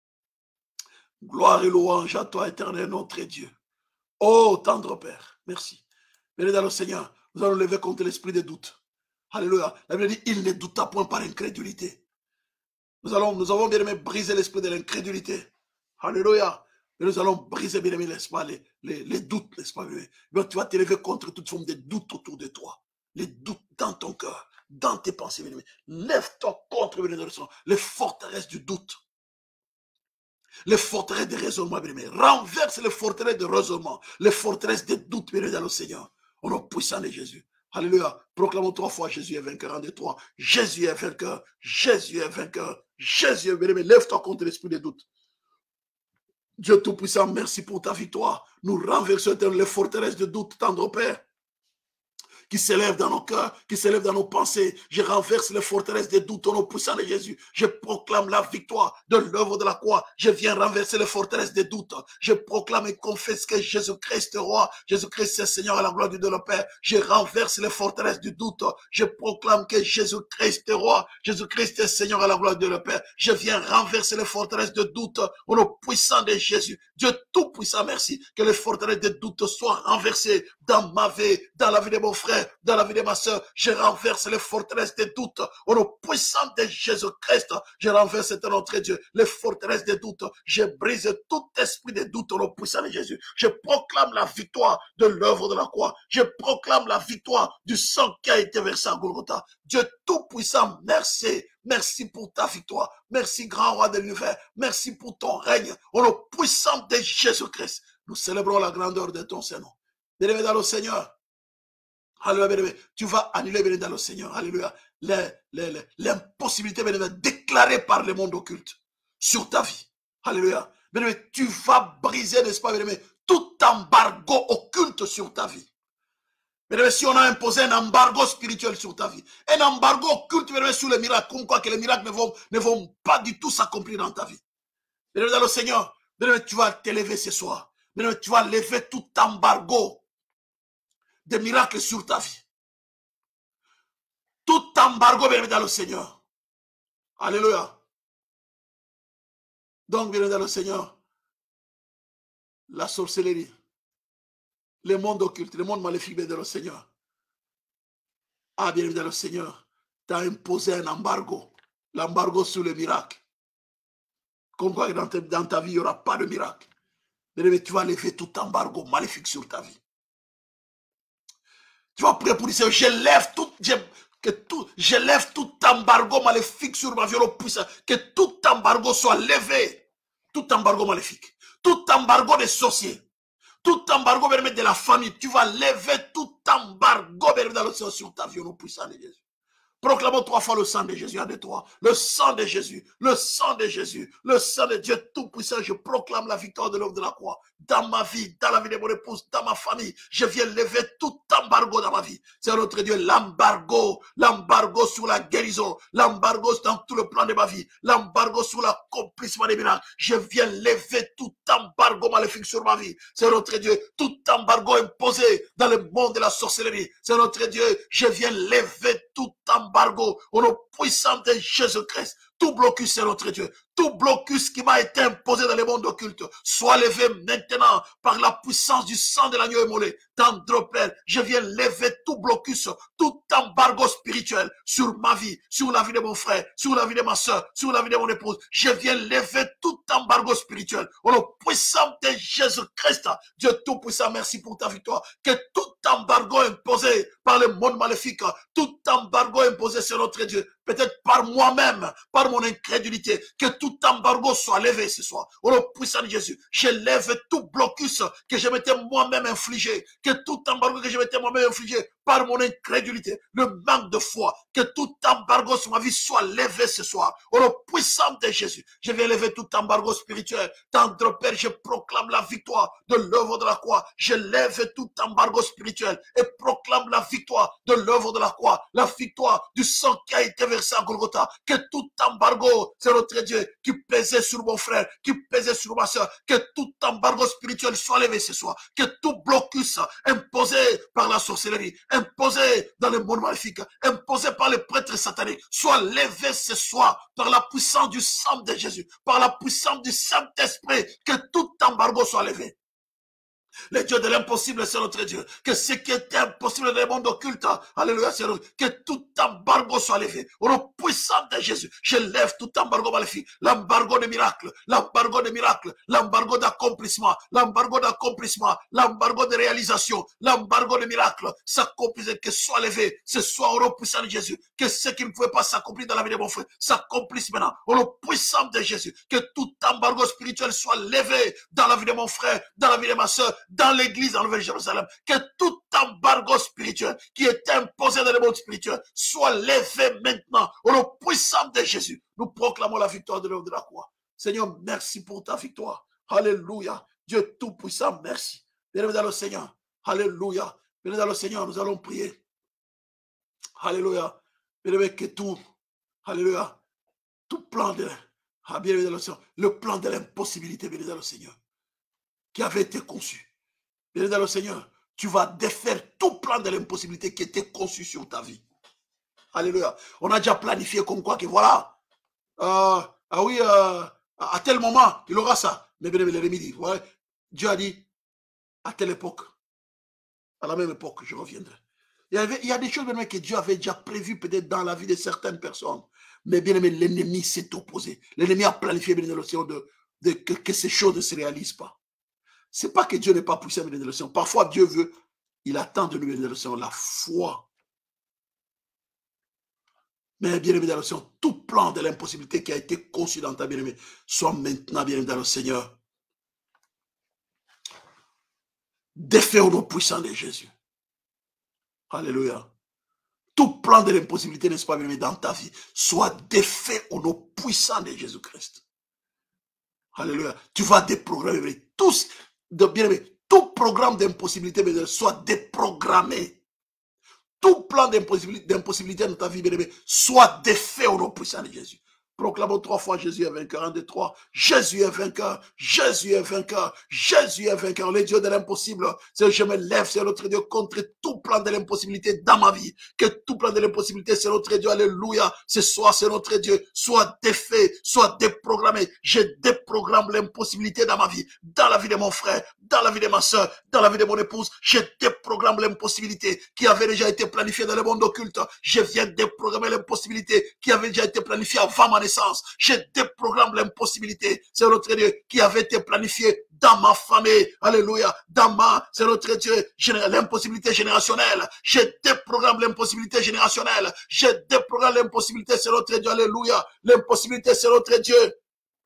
Gloire et louange à toi, éternel, notre Dieu. Oh, tendre Père, merci. Béni dans le Seigneur, nous allons lever contre l'esprit de doute. Alléluia. La Bible dit, il ne douta point par incrédulité. Nous allons, nous avons bien aimé briser l'esprit de l'incrédulité. Alléluia. Et nous allons briser, bien aimé, n'est-ce pas, les, les, les doutes, n'est-ce pas, bien aimé. Tu vas te lever contre toute forme de doute autour de toi. Les doutes dans ton cœur, dans tes pensées, bien aimé. Lève-toi contre, bien aimé, les forteresses du doute. Les forteresses de raisonnement, bien aimé. Renverse les forteresses de raisonnement. Les forteresses de doute, bien aimé, dans le Seigneur. Au nom puissant de Jésus. Alléluia. Proclamons trois fois Jésus est vainqueur. Un, deux, trois. Jésus est vainqueur. Jésus est vainqueur. Jésus est vainqueur. Lève-toi contre l'esprit de doute. Dieu Tout-Puissant, merci pour ta victoire. Nous renversons les forteresses de doute, tendre Père, qui s'élèvent dans nos cœurs, qui s'élèvent dans nos pensées. Je renverse les forteresses des doutes au nom puissant de Jésus. Je proclame la victoire de l'œuvre de la croix. Je viens renverser les forteresses des doutes. Je proclame et confesse que Jésus-Christ est roi. Jésus-Christ est Seigneur à la gloire du Dieu le Père. Je renverse les forteresses du doute. Je proclame que Jésus-Christ est roi. Jésus-Christ est Seigneur à la gloire du Dieu le Père. Je viens renverser les forteresses de doute au nom puissant de Jésus. Dieu Tout-Puissant, merci. Que les forteresses de doute soient renversées dans ma vie, dans la vie de mon frère, dans la vie de ma soeur. Je renverse les forteresses des doutes au nom puissant de Jésus-Christ. Je renverse, c'est notre Dieu, les forteresses des doutes. Je brise tout esprit de doute au nom puissant de Jésus. Je proclame la victoire de l'œuvre de la croix. Je proclame la victoire du sang qui a été versé à Golgotha. Dieu Tout-Puissant, merci. Merci pour ta victoire. Merci, grand roi de l'univers. Merci pour ton règne au nom puissant de Jésus-Christ. Nous célébrons la grandeur de ton Seigneur. Bien-aimé dans le Seigneur. Alléluia, bien-aimé. Tu vas annuler, bien-aimé, dans le Seigneur. Alléluia. L'impossibilité, bien-aimé, déclarée par le monde occulte sur ta vie. Alléluia. Bien-aimé, tu vas briser, n'est-ce pas, bien-aimé, tout embargo occulte sur ta vie. Bien-aimé, si on a imposé un embargo spirituel sur ta vie, un embargo occulte, bien-aimé, sur les miracles, comme quoi que les miracles ne vont, ne vont pas du tout s'accomplir dans ta vie. Bien-aimé, dans le Seigneur, bien-aimé, tu vas t'élever ce soir. Bien-aimé, tu vas lever tout embargo des miracles sur ta vie. Tout embargo, bien dans le Seigneur. Alléluia. Donc, bien dans le Seigneur, la sorcellerie, le monde occulte, le monde maléfique, bien dans le Seigneur. Ah, bien dans le Seigneur, tu as imposé un embargo. L'embargo sur les miracles. Comme quoi, dans ta, dans ta vie, il n'y aura pas de miracle. Mais tu vas lever tout embargo maléfique sur ta vie. Tu vas prier pour dire, je lève tout, je, que tout, je lève tout embargo maléfique sur ma vie, puissant, que tout embargo soit levé, tout embargo maléfique, tout embargo des sorciers, tout embargo de la famille. Tu vas lever tout embargo dans le Seigneur sur ta vie au nom puissant de Jésus. Proclamons trois fois le sang de Jésus, un de toi. Le sang de Jésus, le sang de Jésus, le sang de Dieu Tout-Puissant. Je proclame la victoire de l'œuvre de la croix dans ma vie, dans la vie de mon épouse, dans ma famille. Je viens lever tout embargo dans ma vie. C'est notre Dieu, l'embargo, l'embargo sur la guérison, l'embargo dans tout le plan de ma vie, l'embargo sur l'accomplissement des miracles. Je viens lever tout embargo maléfique sur ma vie. C'est notre Dieu, tout embargo imposé dans le monde de la sorcellerie. C'est notre Dieu, je viens lever tout embargo. Embargo au nom puissant de Jésus-Christ. Tout blocus, c'est notre Dieu. Tout blocus qui m'a été imposé dans le monde occulte soit levé maintenant par la puissance du sang de l'agneau immolé. Tendre Père, je viens lever tout blocus, tout embargo spirituel sur ma vie, sur la vie de mon frère, sur la vie de ma soeur, sur la vie de mon épouse. Je viens lever tout embargo spirituel au nom puissant de Jésus-Christ. Dieu Tout-Puissant, merci pour ta victoire. Que tout embargo imposé par le monde maléfique, tout embargo imposé sur notre Dieu, peut-être par moi-même, par mon incrédulité, que tout embargo soit levé ce soir. Au nom puissant de Jésus, je lève tout blocus que je m'étais moi-même infligé, que tout embargo que je m'étais moi-même infligé par mon incrédulité, le manque de foi, que tout embargo sur ma vie soit levé ce soir. Au nom puissant de Jésus, je vais lever tout embargo spirituel. Tendre Père, je proclame la victoire de l'œuvre de la croix. Je lève tout embargo spirituel et proclame la victoire de l'œuvre de la croix, la victoire du sang qui a été versé à Golgotha. Que tout embargo, c'est notre Dieu, qui pesait sur mon frère, qui pesait sur ma soeur, que tout embargo spirituel soit levé ce soir. Que tout blocus imposé par la sorcellerie, imposé dans le monde maléfique, imposé par les prêtres sataniques, soit levé ce soir par la puissance du sang de Jésus, par la puissance du Saint-Esprit. Que tout embargo soit levé. Le Dieu de l'impossible, c'est notre Dieu. Que ce qui est impossible dans le monde occulte, alléluia, c'est notre Dieu. Que tout embargo soit levé. Au nom puissant de Jésus, je lève tout embargo maléfique. L'embargo des miracles, l'embargo des miracles, l'embargo d'accomplissement, l'embargo d'accomplissement, l'embargo de réalisation, l'embargo des miracles, s'accomplisse, que soit levé ce soir au nom puissant de Jésus. Que ce qui ne pouvait pas s'accomplir dans la vie de mon frère s'accomplisse maintenant. Au nom puissant de Jésus, que tout embargo spirituel soit levé dans la vie de mon frère, dans la vie de ma soeur, dans l'église en Nouvelle-Jérusalem, que tout embargo spirituel qui est imposé dans le monde spirituel soit levé maintenant au nom puissant de Jésus. Nous proclamons la victoire de l'œuvre de la croix. Seigneur, merci pour ta victoire. Alléluia. Dieu Tout-Puissant, merci. Bienvenue dans le Seigneur. Alléluia. Bienvenue dans le Seigneur, nous allons prier. Alléluia. Bienvenue que tout, alléluia, tout plan de, ah, bienvenue dans le Seigneur, le plan de l'impossibilité, bienvenue dans le Seigneur, qui avait été conçu. Bienvenue dans le Seigneur, tu vas défaire tout plan de l'impossibilité qui était conçu sur ta vie. Alléluia. On a déjà planifié comme quoi que voilà, euh, ah oui, euh, à tel moment, il aura ça. Mais bien, bien, bien, voilà. Dieu a dit, à telle époque, à la même époque, je reviendrai. Il y, avait, il y a des choses bien, que Dieu avait déjà prévues peut-être dans la vie de certaines personnes. Mais bien aimé, l'ennemi s'est opposé. L'ennemi a planifié bien, le Seigneur de, de, que, que ces choses ne se réalisent pas. Ce n'est pas que Dieu n'est pas puissant, mais le Seigneur. Parfois, Dieu veut, il attend de nous, le Seigneur, la foi. Mais bien aimé dans le Seigneur, tout plan de l'impossibilité qui a été conçu dans ta bien-aimée, soit maintenant bien aimé dans le Seigneur. Défait au nom puissant de Jésus. Alléluia. Tout plan de l'impossibilité, n'est-ce pas, bien aimé, dans ta vie, soit défait au nom puissant de Jésus-Christ. Alléluia. Tu vas déprogrammer tous. De bien aimé, tout programme d'impossibilité soit déprogrammé. Tout plan d'impossibilité dans ta vie, bien aimé, soit défait au nom puissant de Jésus. Proclamons trois fois Jésus est vainqueur. Un, deux, trois. Jésus est vainqueur. Jésus est vainqueur. Jésus est vainqueur. Le Dieu de l'impossible. C'est je me lève, c'est notre Dieu, contre tout plan de l'impossibilité dans ma vie. Que tout plan de l'impossibilité, c'est notre Dieu. Alléluia. Ce soir, c'est notre Dieu. Soit défait, soit déprogrammé. Je déprogramme l'impossibilité dans ma vie, dans la vie de mon frère, dans la vie de ma soeur, dans la vie de mon épouse. Je déprogramme l'impossibilité qui avait déjà été planifiée dans le monde occulte. Je viens déprogrammer l'impossibilité qui avait déjà été planifiée avant ma naissance. Je déprogramme l'impossibilité. C'est notre Dieu qui avait été planifié dans ma famille. Alléluia. Dans ma, c'est notre Dieu, l'impossibilité générationnelle. Je déprogramme l'impossibilité générationnelle. Je déprogramme l'impossibilité, c'est notre Dieu. Alléluia. L'impossibilité, c'est notre Dieu.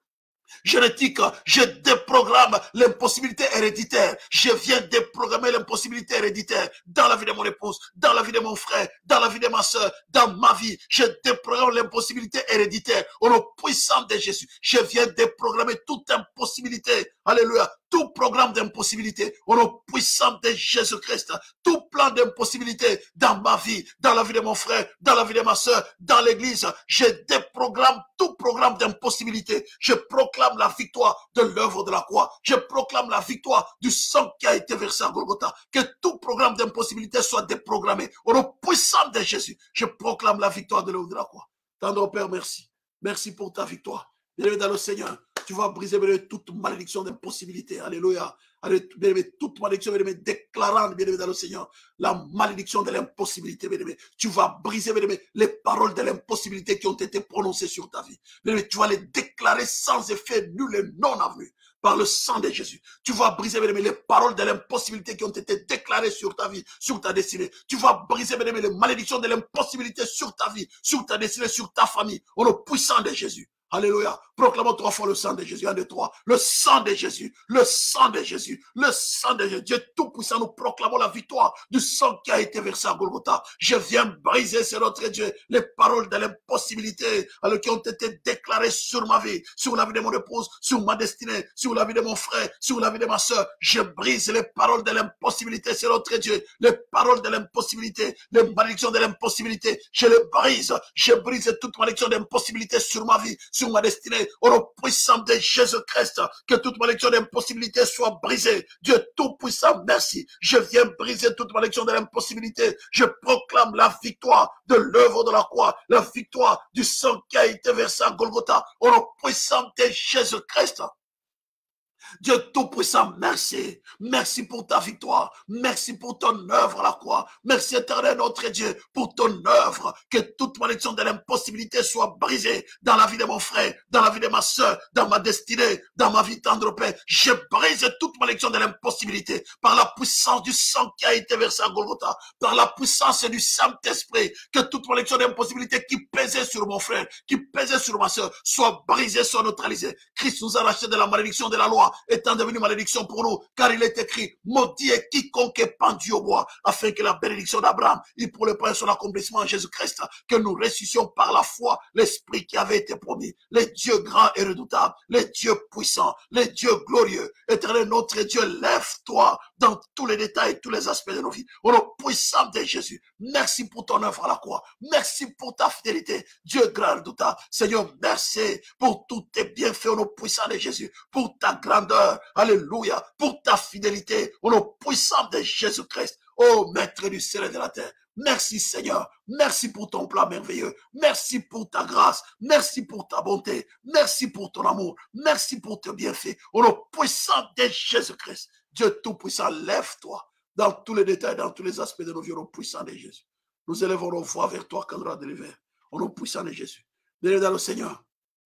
génétique, je déprogramme l'impossibilité héréditaire. Je viens déprogrammer l'impossibilité héréditaire dans la vie de mon épouse, dans la vie de mon frère, dans la vie de ma soeur, dans ma vie. Je déprogramme l'impossibilité héréditaire au nom puissant de Jésus. Je viens déprogrammer toute impossibilité. Alléluia. Tout programme d'impossibilité au nom puissant de Jésus-Christ. Tout plan d'impossibilité dans ma vie, dans la vie de mon frère, dans la vie de ma soeur, dans l'église. Je déprogramme tout programme d'impossibilité. Je proclame la victoire de l'œuvre de la croix. Je proclame la victoire du sang qui a été versé à Golgotha. Que tout programme d'impossibilité soit déprogrammé. Au nom puissant de Jésus, je proclame la victoire de l'œuvre de la croix. Tendre Père, merci. Merci pour ta victoire. Bien-aimé dans le Seigneur, tu vas briser bien-aimé, toute malédiction d'impossibilité. Alléluia. Bien-aimé, toute malédiction, bien-aimé, déclarant, bien-aimé, dans le Seigneur, la malédiction de l'impossibilité, bien-aimé. Tu vas briser, bien-aimé, les paroles de l'impossibilité qui ont été prononcées sur ta vie. Bien-aimé, tu vas les déclarer sans effet nul et non avenu. Par le sang de Jésus. Tu vas briser, bien-aimé, les paroles de l'impossibilité qui ont été déclarées sur ta vie, sur ta destinée. Tu vas briser, bien-aimé, les malédictions de l'impossibilité sur ta vie, sur ta destinée, sur ta famille. Au nom puissant de Jésus. Alléluia. Proclamons trois fois le sang de Jésus. Un, deux, trois. Le sang de Jésus. Le sang de Jésus. Le sang de Jésus. Dieu Tout-Puissant, nous proclamons la victoire du sang qui a été versé à Golgotha. Je viens briser, c'est notre Dieu, les paroles de l'impossibilité qui ont été déclarées sur ma vie, sur la vie de mon épouse, sur ma destinée, sur la vie de mon frère, sur la vie de ma soeur. Je brise les paroles de l'impossibilité, c'est notre Dieu. Les paroles de l'impossibilité, les malédictions de l'impossibilité. Je les brise. Je brise toute malédiction d'impossibilité sur ma vie, sur ma destinée, au nom puissant de Jésus-Christ, que toute malédiction d'impossibilité soit brisée. Dieu Tout-Puissant, merci. Je viens briser toute malédiction de l'impossibilité. Je proclame la victoire de l'œuvre de la croix, la victoire du sang qui a été versé à Golgotha, au nom puissant de Jésus-Christ. Dieu Tout-Puissant, merci. Merci pour ta victoire. Merci pour ton œuvre à la croix. Merci éternel notre Dieu pour ton œuvre. Que toute malédiction de l'impossibilité soit brisée dans la vie de mon frère, dans la vie de ma soeur, dans ma destinée, dans ma vie tendre Père. Je brise toute malédiction de l'impossibilité par la puissance du sang qui a été versé à Golgotha, par la puissance du Saint-Esprit. Que toute malédiction d'impossibilité qui pesait sur mon frère, qui pesait sur ma soeur, soit brisée, soit neutralisée. Christ nous a racheté de la malédiction de la loi, étant devenu malédiction pour nous, car il est écrit, maudit est quiconque est pendu au bois, afin que la bénédiction d'Abraham, il pour le pain son accomplissement en Jésus-Christ, que nous ressuscions par la foi l'Esprit qui avait été promis, les dieux grands et redoutables, les dieux puissants, les dieux glorieux, éternel notre Dieu, lève-toi dans tous les détails, tous les aspects de nos vies, au nom puissant de Jésus. Merci pour ton œuvre à la croix, merci pour ta fidélité, Dieu grand et redoutable, Seigneur, merci pour tous tes bienfaits au nom puissant de Jésus, pour ta grandeur. Alléluia, pour ta fidélité, au nom puissant de Jésus-Christ, ô Maître du ciel et de la terre. Merci Seigneur, merci pour ton plan merveilleux, merci pour ta grâce, merci pour ta bonté, merci pour ton amour, merci pour tes bienfaits, au nom puissant de Jésus-Christ. Dieu Tout-Puissant, lève-toi dans tous les détails, dans tous les aspects de nos vies, au nom puissant de Jésus. Nous élevons nos voix vers toi, Candra de l'hiver, au nom puissant de Jésus. Bienvenue dans le Seigneur.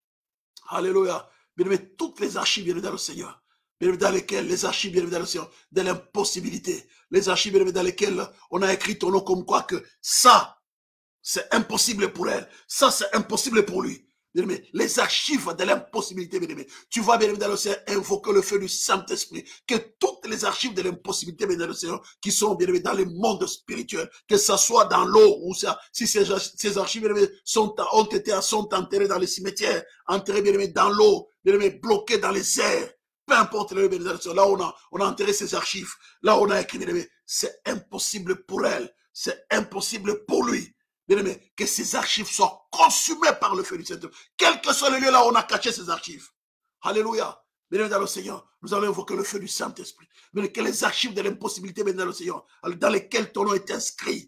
Alléluia. Bienvenue toutes les archives, bienvenue dans le Seigneur. Bienvenue dans lesquelles, les archives, bienvenue dans le Seigneur, de l'impossibilité. Les archives, bienvenue dans lesquelles on a écrit ton nom comme quoi que ça, c'est impossible pour elle. Ça, c'est impossible pour lui. Bien-aimé, les archives de l'impossibilité, bien-aimé. Tu vas, bien-aimé, dans le Seigneur, invoquer le feu du Saint-Esprit. Que toutes les archives de l'impossibilité, bien-aimé, dans le Seigneur, qui sont, bien-aimé, dans les mondes spirituels, que ça soit dans l'eau, ou ça, si ces, ces archives, bien-aimé, sont, ont été, sont enterrées dans les cimetières, enterrées, bien-aimé, dans l'eau, bien-aimé, bloquées dans les airs. Peu importe le là on a, on a enterré ces archives, là on a écrit, bien-aimé, c'est impossible pour elle, c'est impossible pour lui. Bien-aimé, que ces archives soient consumées par le feu du Saint-Esprit. Quel que soit le lieu là où on a caché ces archives. Alléluia. Bien-aimé dans le Seigneur, nous allons invoquer le feu du Saint-Esprit. Mais que les archives de l'impossibilité, bien dans le Seigneur, dans lesquelles ton nom est inscrit.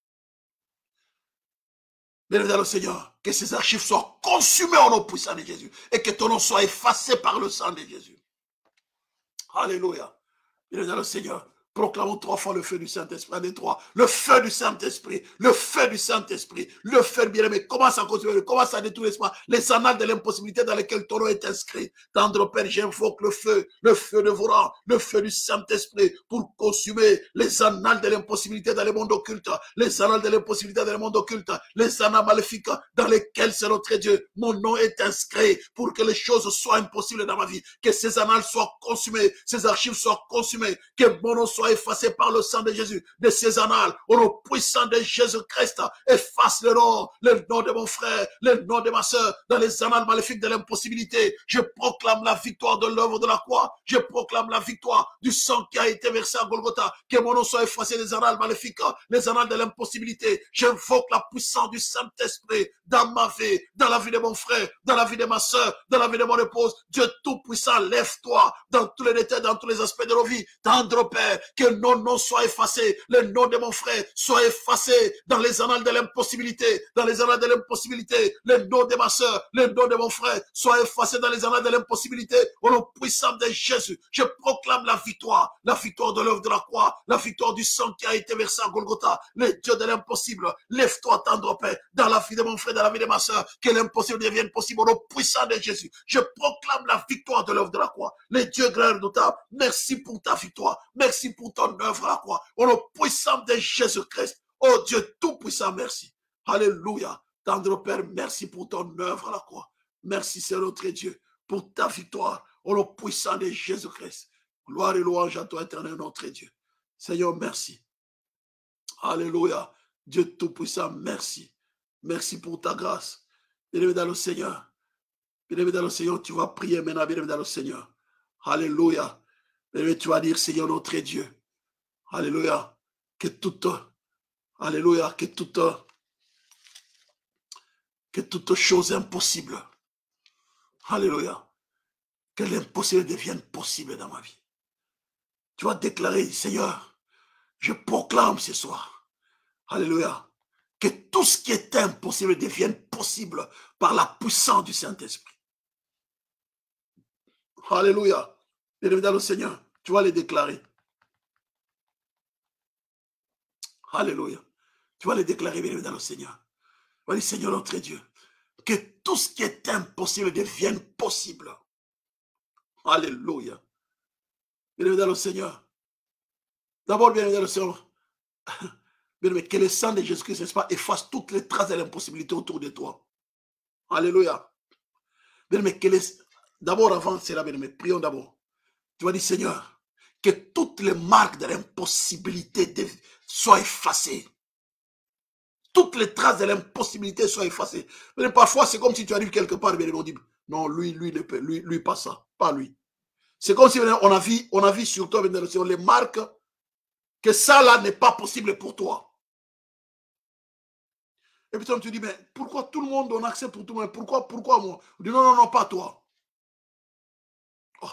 Bien-aimé dans le Seigneur, que ces archives soient consumées au nom puissant de Jésus. Et que ton nom soit effacé par le sang de Jésus. Alléluia. Bien-aimé dans le Seigneur, Proclamons trois fois le feu du Saint-Esprit. Un, deux, trois. Le feu du Saint-Esprit. Le feu du Saint-Esprit. Le feu bien-aimé. Commence à construire. Commence à détruire les annales de l'impossibilité dans lesquelles ton nom est inscrit. Tendre Père, j'invoque le feu. Le feu de vos rangs. Le feu du Saint-Esprit pour consumer les annales de l'impossibilité dans le monde occulte. Les annales de l'impossibilité dans le monde occulte. Les annales maléfiques dans lesquelles, c'est notre Dieu, mon nom est inscrit pour que les choses soient impossibles dans ma vie. Que ces annales soient consumées. Ces archives soient consumées. Que mon nom soit soit effacé par le sang de Jésus, de ces annales, au nom puissant de Jésus-Christ, efface le nom, le nom de mon frère, le nom de ma soeur, dans les annales maléfiques de l'impossibilité. Je proclame la victoire de l'œuvre de la croix, je proclame la victoire du sang qui a été versé à Golgotha, que mon nom soit effacé des annales maléfiques, les annales de l'impossibilité. J'invoque la puissance du Saint-Esprit dans ma vie, dans la vie de mon frère, dans la vie de ma soeur, dans la vie de mon épouse. Dieu Tout-Puissant, lève-toi dans tous les détails, dans tous les aspects de nos vies. Tendre Père, que nos noms soient effacés, le nom de mon frère soit effacé dans les annales de l'impossibilité, dans les annales de l'impossibilité, le nom de ma soeur, le nom de mon frère soit effacé dans les annales de l'impossibilité, au nom puissant de Jésus. Je proclame la victoire, la victoire de l'œuvre de la croix, la victoire du sang qui a été versé à Golgotha, le Dieu de l'impossible. Lève-toi, tendre Père, dans la vie de mon frère, dans la vie de ma soeur, que l'impossible devienne possible, au nom puissant de Jésus. Je proclame la victoire de l'œuvre de la croix, le Dieu grand redoutable. Merci pour ta victoire, merci pour ton œuvre à la croix, au nom puissant de Jésus-Christ. Oh Dieu tout-puissant, merci. Alléluia. Tendre Père, merci pour ton œuvre à la croix. Merci, c'est notre Dieu, pour ta victoire, au nom puissant de Jésus-Christ. Gloire et louange à toi, éternel, notre Dieu. Seigneur, merci. Alléluia. Dieu tout-puissant, merci. Merci pour ta grâce. Bien-aimé dans le Seigneur. Bien-aimé dans le Seigneur, tu vas prier maintenant, bien-aimé dans le Seigneur. Alléluia. Bien-aimé, tu vas dire, Seigneur, notre Dieu. Alléluia. Que toute, alléluia, que toute, que toute chose impossible, alléluia, que l'impossible devienne possible dans ma vie. Tu vas déclarer, Seigneur, je proclame ce soir, alléluia, que tout ce qui est impossible devienne possible par la puissance du Saint-Esprit. Alléluia. Bienvenue dans le Seigneur, tu vas les déclarer. Alléluia. Tu vas les déclarer, bienvenue dans le Seigneur. Tu vas dire, Seigneur notre Dieu, que tout ce qui est impossible devienne possible. Alléluia. Bienvenue dans le Seigneur. D'abord, bienvenue dans le Seigneur. Bien-aimé, que le sang de Jésus-Christ, n'est-ce pas, efface toutes les traces de l'impossibilité autour de toi. Alléluia. Bien-aimé, que les... D'abord, avant cela, bien-aimé, prions d'abord. Tu vas dire, Seigneur, que toutes les marques de l'impossibilité de... soient effacées. Toutes les traces de l'impossibilité soient effacées. Mais parfois, c'est comme si tu arrives quelque part, bien, on dit, non, lui, lui, lui, lui, lui, pas ça, pas lui. C'est comme si on a vu, on a vu sur toi, bien, les marques, que ça là n'est pas possible pour toi. Et puis tu dis, mais pourquoi tout le monde, on accepte pour tout le monde, pourquoi, pourquoi moi? On dit, non, non, non, pas toi. Oh.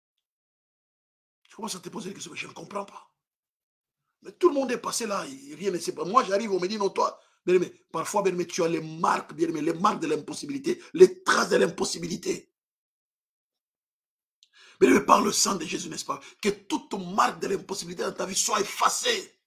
Je commence à te poser des questions, mais je ne comprends pas. Mais tout le monde est passé là, rien ne sait pas. Moi, j'arrive, on me dit, non, toi, bien aimé, parfois, bien aimé, tu as les marques, bien aimé, les marques de l'impossibilité, les traces de l'impossibilité. Bien aimé, par le sang de Jésus, n'est-ce pas? Que toute marque de l'impossibilité dans ta vie soit effacée.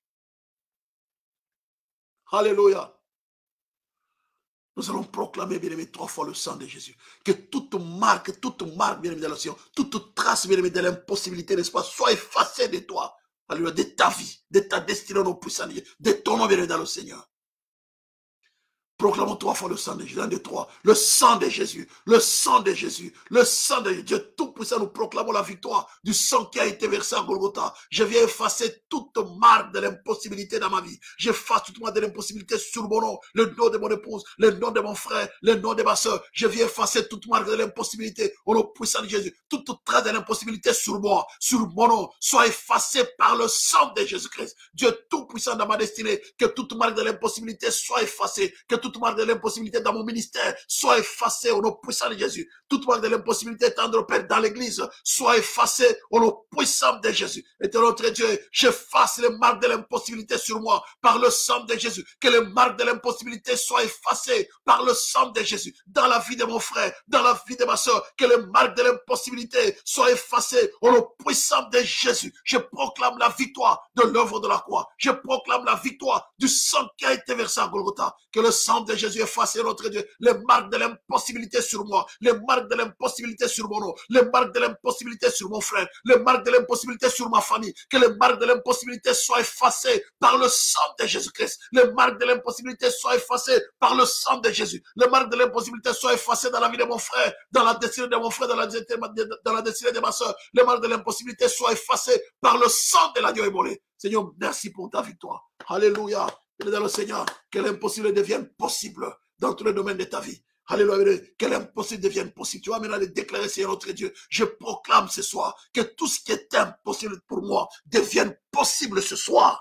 Alléluia. Nous allons proclamer, bien aimé, trois fois le sang de Jésus. Que toute marque, toute marque, bien aimé, dans le Seigneur, toute trace, bien aimé, de l'impossibilité, n'est-ce pas, soit effacée de toi. Alléluia, de ta vie, de ta destinée, non puissant, de ton nom, bien aimé, dans le Seigneur. Proclamons trois fois le sang de Jésus. Un, deux, trois. Le sang de Jésus. Le sang de Jésus. Le sang de Dieu Tout-Puissant. Nous proclamons la victoire du sang qui a été versé à Golgotha. Je viens effacer toute marque de l'impossibilité dans ma vie. J'efface toute marque de l'impossibilité sur mon nom, le nom de mon épouse, le nom de mon frère, le nom de ma soeur. Je viens effacer toute marque de l'impossibilité au nom puissant de Jésus. Toute trace de l'impossibilité sur moi, sur mon nom, soit effacée par le sang de Jésus-Christ. Dieu Tout-Puissant dans ma destinée. Que toute marque de l'impossibilité soit effacée. Que toute toute marque de l'impossibilité dans mon ministère soit effacée au nom puissant de Jésus. Toute marque de l'impossibilité, tendre Père, dans l'église soit effacée au nom puissant de Jésus. Et de notre Dieu, j'efface les marques de l'impossibilité sur moi par le sang de Jésus. Que les marques de l'impossibilité soient effacées par le sang de Jésus. Dans la vie de mon frère, dans la vie de ma soeur, que les marques de l'impossibilité soient effacées au nom puissant de Jésus. Je proclame la victoire de l'œuvre de la croix. Je proclame la victoire du sang qui a été versé à Golgotha. Que le sang de Jésus efface, notre Dieu, les marques de l'impossibilité sur moi, les marques de l'impossibilité sur mon nom, les marques de l'impossibilité sur mon frère, les marques de l'impossibilité sur ma famille. Que les marques de l'impossibilité soient effacées par le sang de Jésus-Christ. Les marques de l'impossibilité soient effacées par le sang de Jésus. Les marques de l'impossibilité soient effacées dans la vie de mon frère, dans la destinée de mon frère, dans la destinée, dans la destinée de ma soeur. Les marques de l'impossibilité soient effacées par le sang de l'agneau immolé. Seigneur, merci pour ta victoire. Alléluia. Et dans le Seigneur, que l'impossible devienne possible dans tous les domaines de ta vie. Alléluia. Que l'impossible devienne possible. Tu vas maintenant le déclarer, Seigneur notre Dieu. Je proclame ce soir que tout ce qui est impossible pour moi devienne possible ce soir.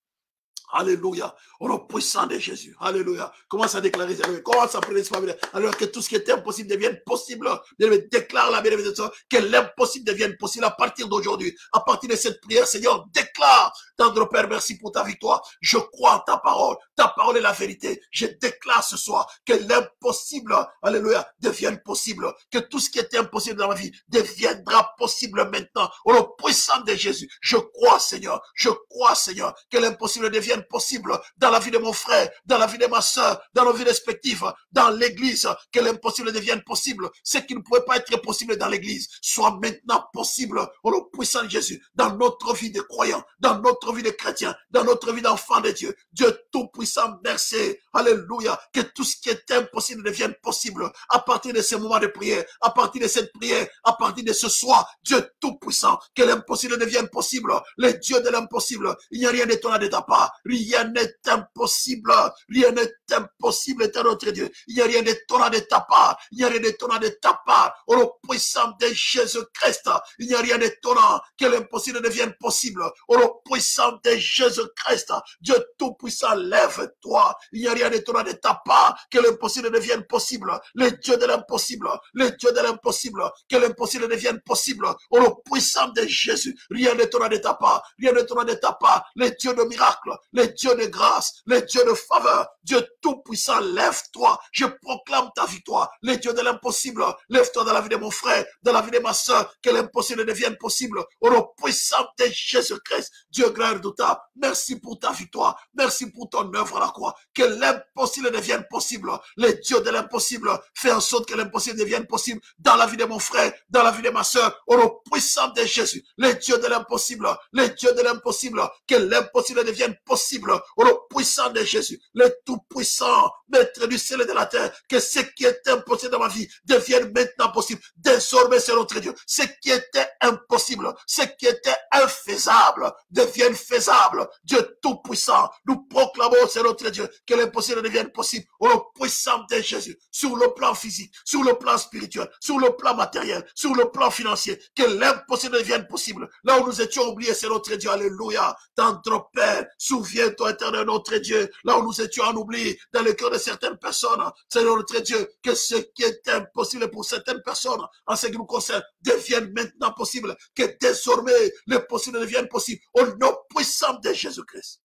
Alléluia. Au nom puissant de Jésus. Alléluia. Commence à déclarer. Commence à prier. Alors que tout ce qui est impossible devienne possible. Déclare la bénédiction. Que l'impossible devienne possible à partir d'aujourd'hui. À partir de cette prière, Seigneur, déclare. Tendre Père, merci pour ta victoire. Je crois en ta parole. Ta parole est la vérité. Je déclare ce soir que l'impossible, alléluia, devienne possible. Que tout ce qui était impossible dans ma vie deviendra possible maintenant. Au nom puissant de Jésus. Je crois, Seigneur. Je crois, Seigneur, que l'impossible devienne possible dans la vie de mon frère, dans la vie de ma soeur, dans nos vies respectives, dans l'église, que l'impossible devienne possible. Ce qui ne pouvait pas être possible dans l'église soit maintenant possible au nom puissant de Jésus, dans notre vie de croyants, dans notre vie de chrétiens, dans notre vie d'enfants de Dieu. Dieu tout-puissant, merci. Alléluia. Que tout ce qui est impossible devienne possible à partir de ces moments de prière, à partir de cette prière, à partir de ce soir. Dieu tout-puissant, que l'impossible devienne possible. Le Dieu de l'impossible, il n'y a rien d'étonnant de ta part. Rien n'est impossible. Rien n'est impossible, étant notre Dieu. Il n'y a rien d'étonnant de ta part. Il n'y a rien d'étonnant de ta part. Au nom puissant de Jésus-Christ, il n'y a rien d'étonnant que l'impossible devienne possible. Au nom puissant de Jésus-Christ, Dieu tout-puissant, lève-toi. Il n'y a rien d'étonnant de ta part que l'impossible devienne possible. Le Dieu de l'impossible, le Dieu de l'impossible, que l'impossible devienne possible. Au nom puissant de Jésus, rien d'étonnant de ta part. Rien d'étonnant de ta part. Le Dieu de miracle, le Dieu de grâce, le Dieu de faveur, Dieu tout-puissant, lève-toi. Je proclame ta victoire. Le Dieu de l'impossible, lève-toi dans la vie de mon frère, dans la vie de ma soeur, que l'impossible devienne possible. Au nom puissant de Jésus-Christ, Dieu grand et redoutable, merci pour ta victoire. Merci pour ton œuvre à la croix. Que l'impossible devienne possible. Le Dieu de l'impossible, fais en sorte que l'impossible devienne possible dans la vie de mon frère, dans la vie de ma soeur, au nom puissant de Jésus. Le Dieu de l'impossible, le Dieu de l'impossible, que l'impossible devienne possible au nom puissant de Jésus, le tout-puissant, maître du ciel et de la terre, que ce qui était impossible dans ma vie devienne maintenant possible. Désormais, c'est notre Dieu. Ce qui était impossible, ce qui était infaisable, devienne faisable. Dieu tout-puissant, nous proclamons, c'est notre Dieu, que l'impossible devienne possible au nom puissant de Jésus, sur le plan physique, sur le plan spirituel, sur le plan matériel, sur le plan financier, que l'impossible devienne possible. Là où nous étions oubliés, c'est notre Dieu, alléluia. Tendre Père, souviens-toi, éternel notre Dieu, là où nous étions en oubli, dans le cœur de certaines personnes, c'est notre Dieu, que ce qui est impossible pour certaines personnes, en ce qui nous concerne, devienne maintenant possible, que désormais, le possible devienne possible, au nom puissant de Jésus-Christ.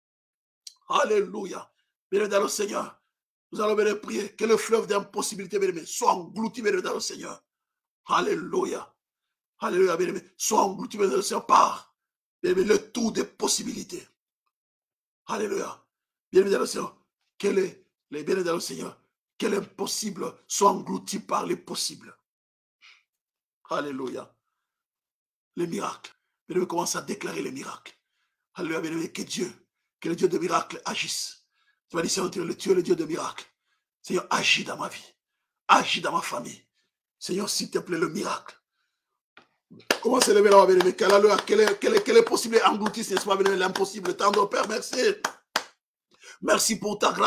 Alléluia. Bien dans le Seigneur, nous allons bien prier, que le fleuve d'impossibilité, bien aimé, soit englouti, bien dans le Seigneur. Alléluia. Alléluia, bien aimé, soit englouti, bien dans le Seigneur, par, bien aimé, le tout des possibilités. Alléluia. Bien dans le Seigneur, que les, les bien dans le Seigneur, que l'impossible soit englouti par les possibles. Alléluia. Les miracles. Bien aimé, commence à déclarer les miracles. Alléluia, bien aimé, que Dieu, que le Dieu de miracles agisse. Tu vas dire, Seigneur, tu es le Dieu de miracles. Seigneur, agis dans ma vie. Agis dans ma famille. Seigneur, s'il te plaît, le miracle. Comment se lever là, bien aimé? Quelle est possible engloutir, n'est-ce pas, bien aimé, l'impossible. Tendre Père, merci. Merci pour ta grâce.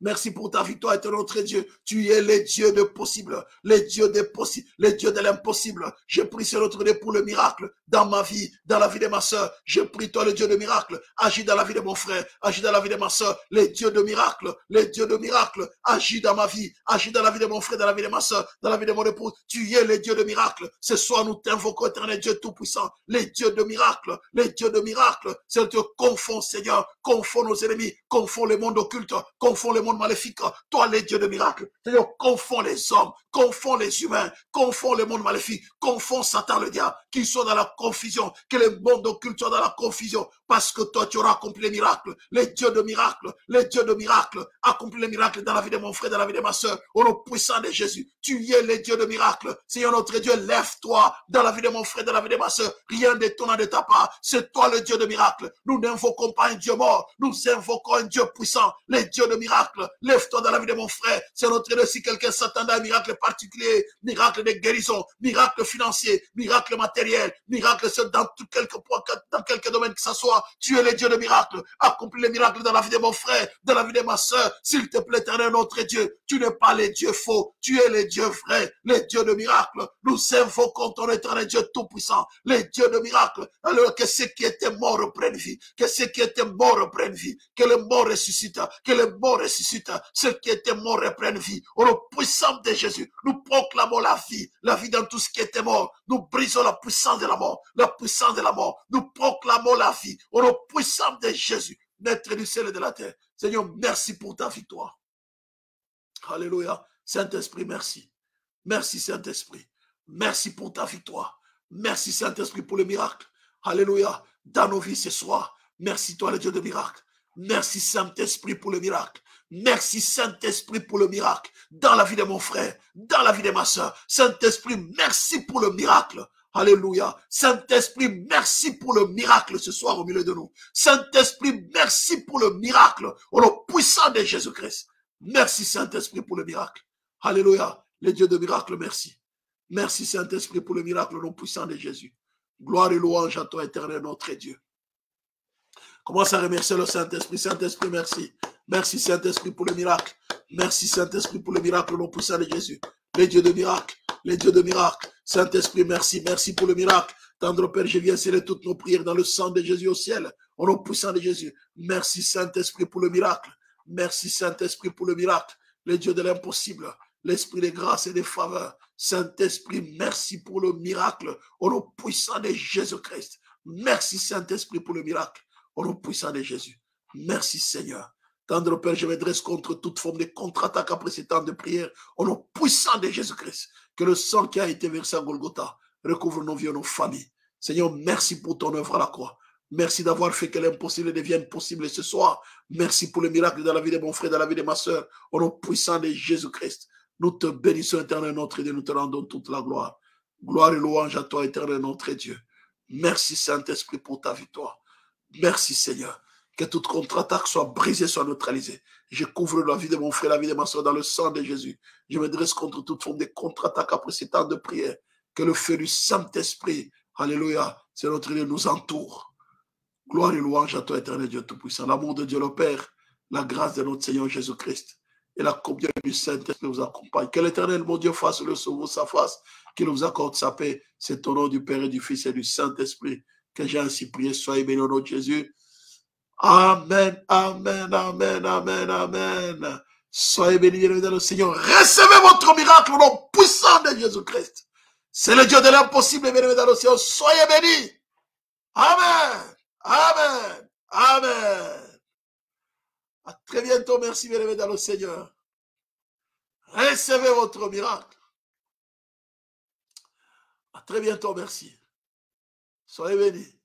Merci pour ta victoire, éternel notre Dieu. Tu es le Dieu de possible, le Dieu des possibles, le Dieu de l'impossible. Je prie, Seigneur notre Dieu, pour le miracle dans ma vie, dans la vie de ma soeur. Je prie, toi, le Dieu de miracle. Agis dans la vie de mon frère, agis dans la vie de ma soeur. Le Dieu de miracle, le Dieu de miracle. Agis dans ma vie, agis dans la vie de mon frère, dans la vie de ma soeur, dans la vie de mon épouse. Tu es le Dieu de miracle. Ce soir, nous t'invoquons, éternel Dieu tout-puissant. Le Dieu de miracle, le Dieu de miracle. C'est Dieu, confond, Seigneur, confond nos ennemis, confond le monde occulte, confond le monde maléfique. Toi, le Dieu de miracle. Seigneur, confond les hommes, confond les humains, confond le monde maléfique, confond Satan, le diable, qu'ils soient dans la confusion, que le monde occulte soit dans la confusion, parce que toi, tu auras accompli les miracles. Le Dieu de miracle, le Dieu de miracle, accompli les miracles dans la vie de mon frère, dans la vie de ma soeur, au nom puissant de Jésus. Tu es le Dieu de miracle. Seigneur notre Dieu, lève-toi dans la vie de mon frère, dans la vie de ma soeur. Rien d'étonnant de ta part. C'est toi le Dieu de miracle. Nous n'invoquons pas un Dieu mort. Nous invoquons un Dieu puissant, le Dieu de miracle. Lève-toi dans la vie de mon frère. C'est notre Dieu. Si quelqu'un s'attendait à un miracle particulier, miracle de guérison, miracle financier, miracle matériel, miracle dans tout quelque point, dans quelque domaine que ce soit, tu es le Dieu de miracle. Accomplis les miracles dans la vie de mon frère, dans la vie de ma soeur. S'il te plaît, éternel notre Dieu, tu n'es pas le Dieu faux, tu es le Dieu vrai, le Dieu de miracle. Nous invoquons ton éternel Dieu tout-puissant, le Dieu de miracle. Alors que ceux qui étaient morts reprennent vie, que ceux qui étaient morts reprennent vie, que les morts ressuscitent, que les morts ressuscitent, ceux qui étaient morts reprennent vie. Au nom puissant de Jésus, nous proclamons la vie, la vie dans tout ce qui était mort. Nous brisons la puissance de la mort, la puissance de la mort. Nous proclamons la vie, au nom puissant de Jésus, maître du ciel et de la terre. Seigneur, merci pour ta victoire. Alléluia. Saint-Esprit, merci. Merci, Saint-Esprit. Merci pour ta victoire. Merci, Saint-Esprit, pour le miracle. Alléluia. Dans nos vies ce soir. Merci, toi, le Dieu de miracle. Merci, Saint-Esprit, pour le miracle. Merci, Saint-Esprit, pour le miracle. Dans la vie de mon frère, dans la vie de ma soeur. Saint-Esprit, merci pour le miracle. Alléluia. Saint-Esprit, merci pour le miracle ce soir au milieu de nous. Saint-Esprit, merci pour le miracle au nom puissant de Jésus-Christ. Merci, Saint-Esprit, pour le miracle. Alléluia. Le Dieu de miracle, merci. Merci, Saint-Esprit, pour le miracle au nom puissant de Jésus. Gloire et louange à toi, éternel, notre Dieu. Commence à remercier le Saint-Esprit. Saint-Esprit, merci. Merci, Saint-Esprit, pour le miracle. Merci, Saint-Esprit, pour le miracle au nom puissant de Jésus. Les dieux de miracle, les dieux de miracle. Saint-Esprit, merci. Merci pour le miracle. Tendre Père, je viens sceller toutes nos prières dans le sang de Jésus au ciel. Au nom puissant de Jésus. Merci, Saint-Esprit, pour le miracle. Merci, Saint-Esprit, pour le miracle. Les dieux de l'impossible. L'esprit de grâce et de faveur. Saint-Esprit, merci pour le miracle. Au nom puissant de Jésus-Christ. Merci, Saint-Esprit, pour le miracle. Au nom puissant de Jésus. Merci, Seigneur. Tendre Père, je me dresse contre toute forme de contre-attaque après ces temps de prière. Au nom puissant de Jésus-Christ. Que le sang qui a été versé à Golgotha recouvre nos vies et nos familles. Seigneur, merci pour ton œuvre à la croix. Merci d'avoir fait que l'impossible devienne possible ce soir. Merci pour le miracle dans la vie de mon frère, dans la vie de ma soeur. Au nom puissant de Jésus-Christ. Nous te bénissons, éternel notre Dieu. Nous te rendons toute la gloire. Gloire et louange à toi, éternel notre Dieu. Merci, Saint-Esprit, pour ta victoire. Merci, Seigneur. Que toute contre-attaque soit brisée, soit neutralisée. Je couvre la vie de mon frère, la vie de ma soeur dans le sang de Jésus. Je me dresse contre toute forme de contre-attaque après ces temps de prière. Que le feu du Saint-Esprit, alléluia, c'est notre Dieu, nous entoure. Gloire et louange à toi, éternel Dieu Tout-Puissant. L'amour de Dieu le Père, la grâce de notre Seigneur Jésus-Christ et la communion du Saint-Esprit vous accompagne. Que l'Éternel, mon Dieu, fasse le sauve sa face, qu'il nous accorde sa paix. C'est au nom du Père et du Fils et du Saint-Esprit que j'ai ainsi prié. Soyez bénis au nom de Jésus. Amen, amen, amen, amen, amen. Soyez bénis dans le Seigneur. Recevez votre miracle au nom puissant de Jésus-Christ. C'est le Dieu de l'impossible, bénis dans le Seigneur. Soyez bénis. Amen, amen, amen. À très bientôt. Merci, bien-aimés dans le Seigneur. Recevez votre miracle. À très bientôt. Merci. Soyez bénis.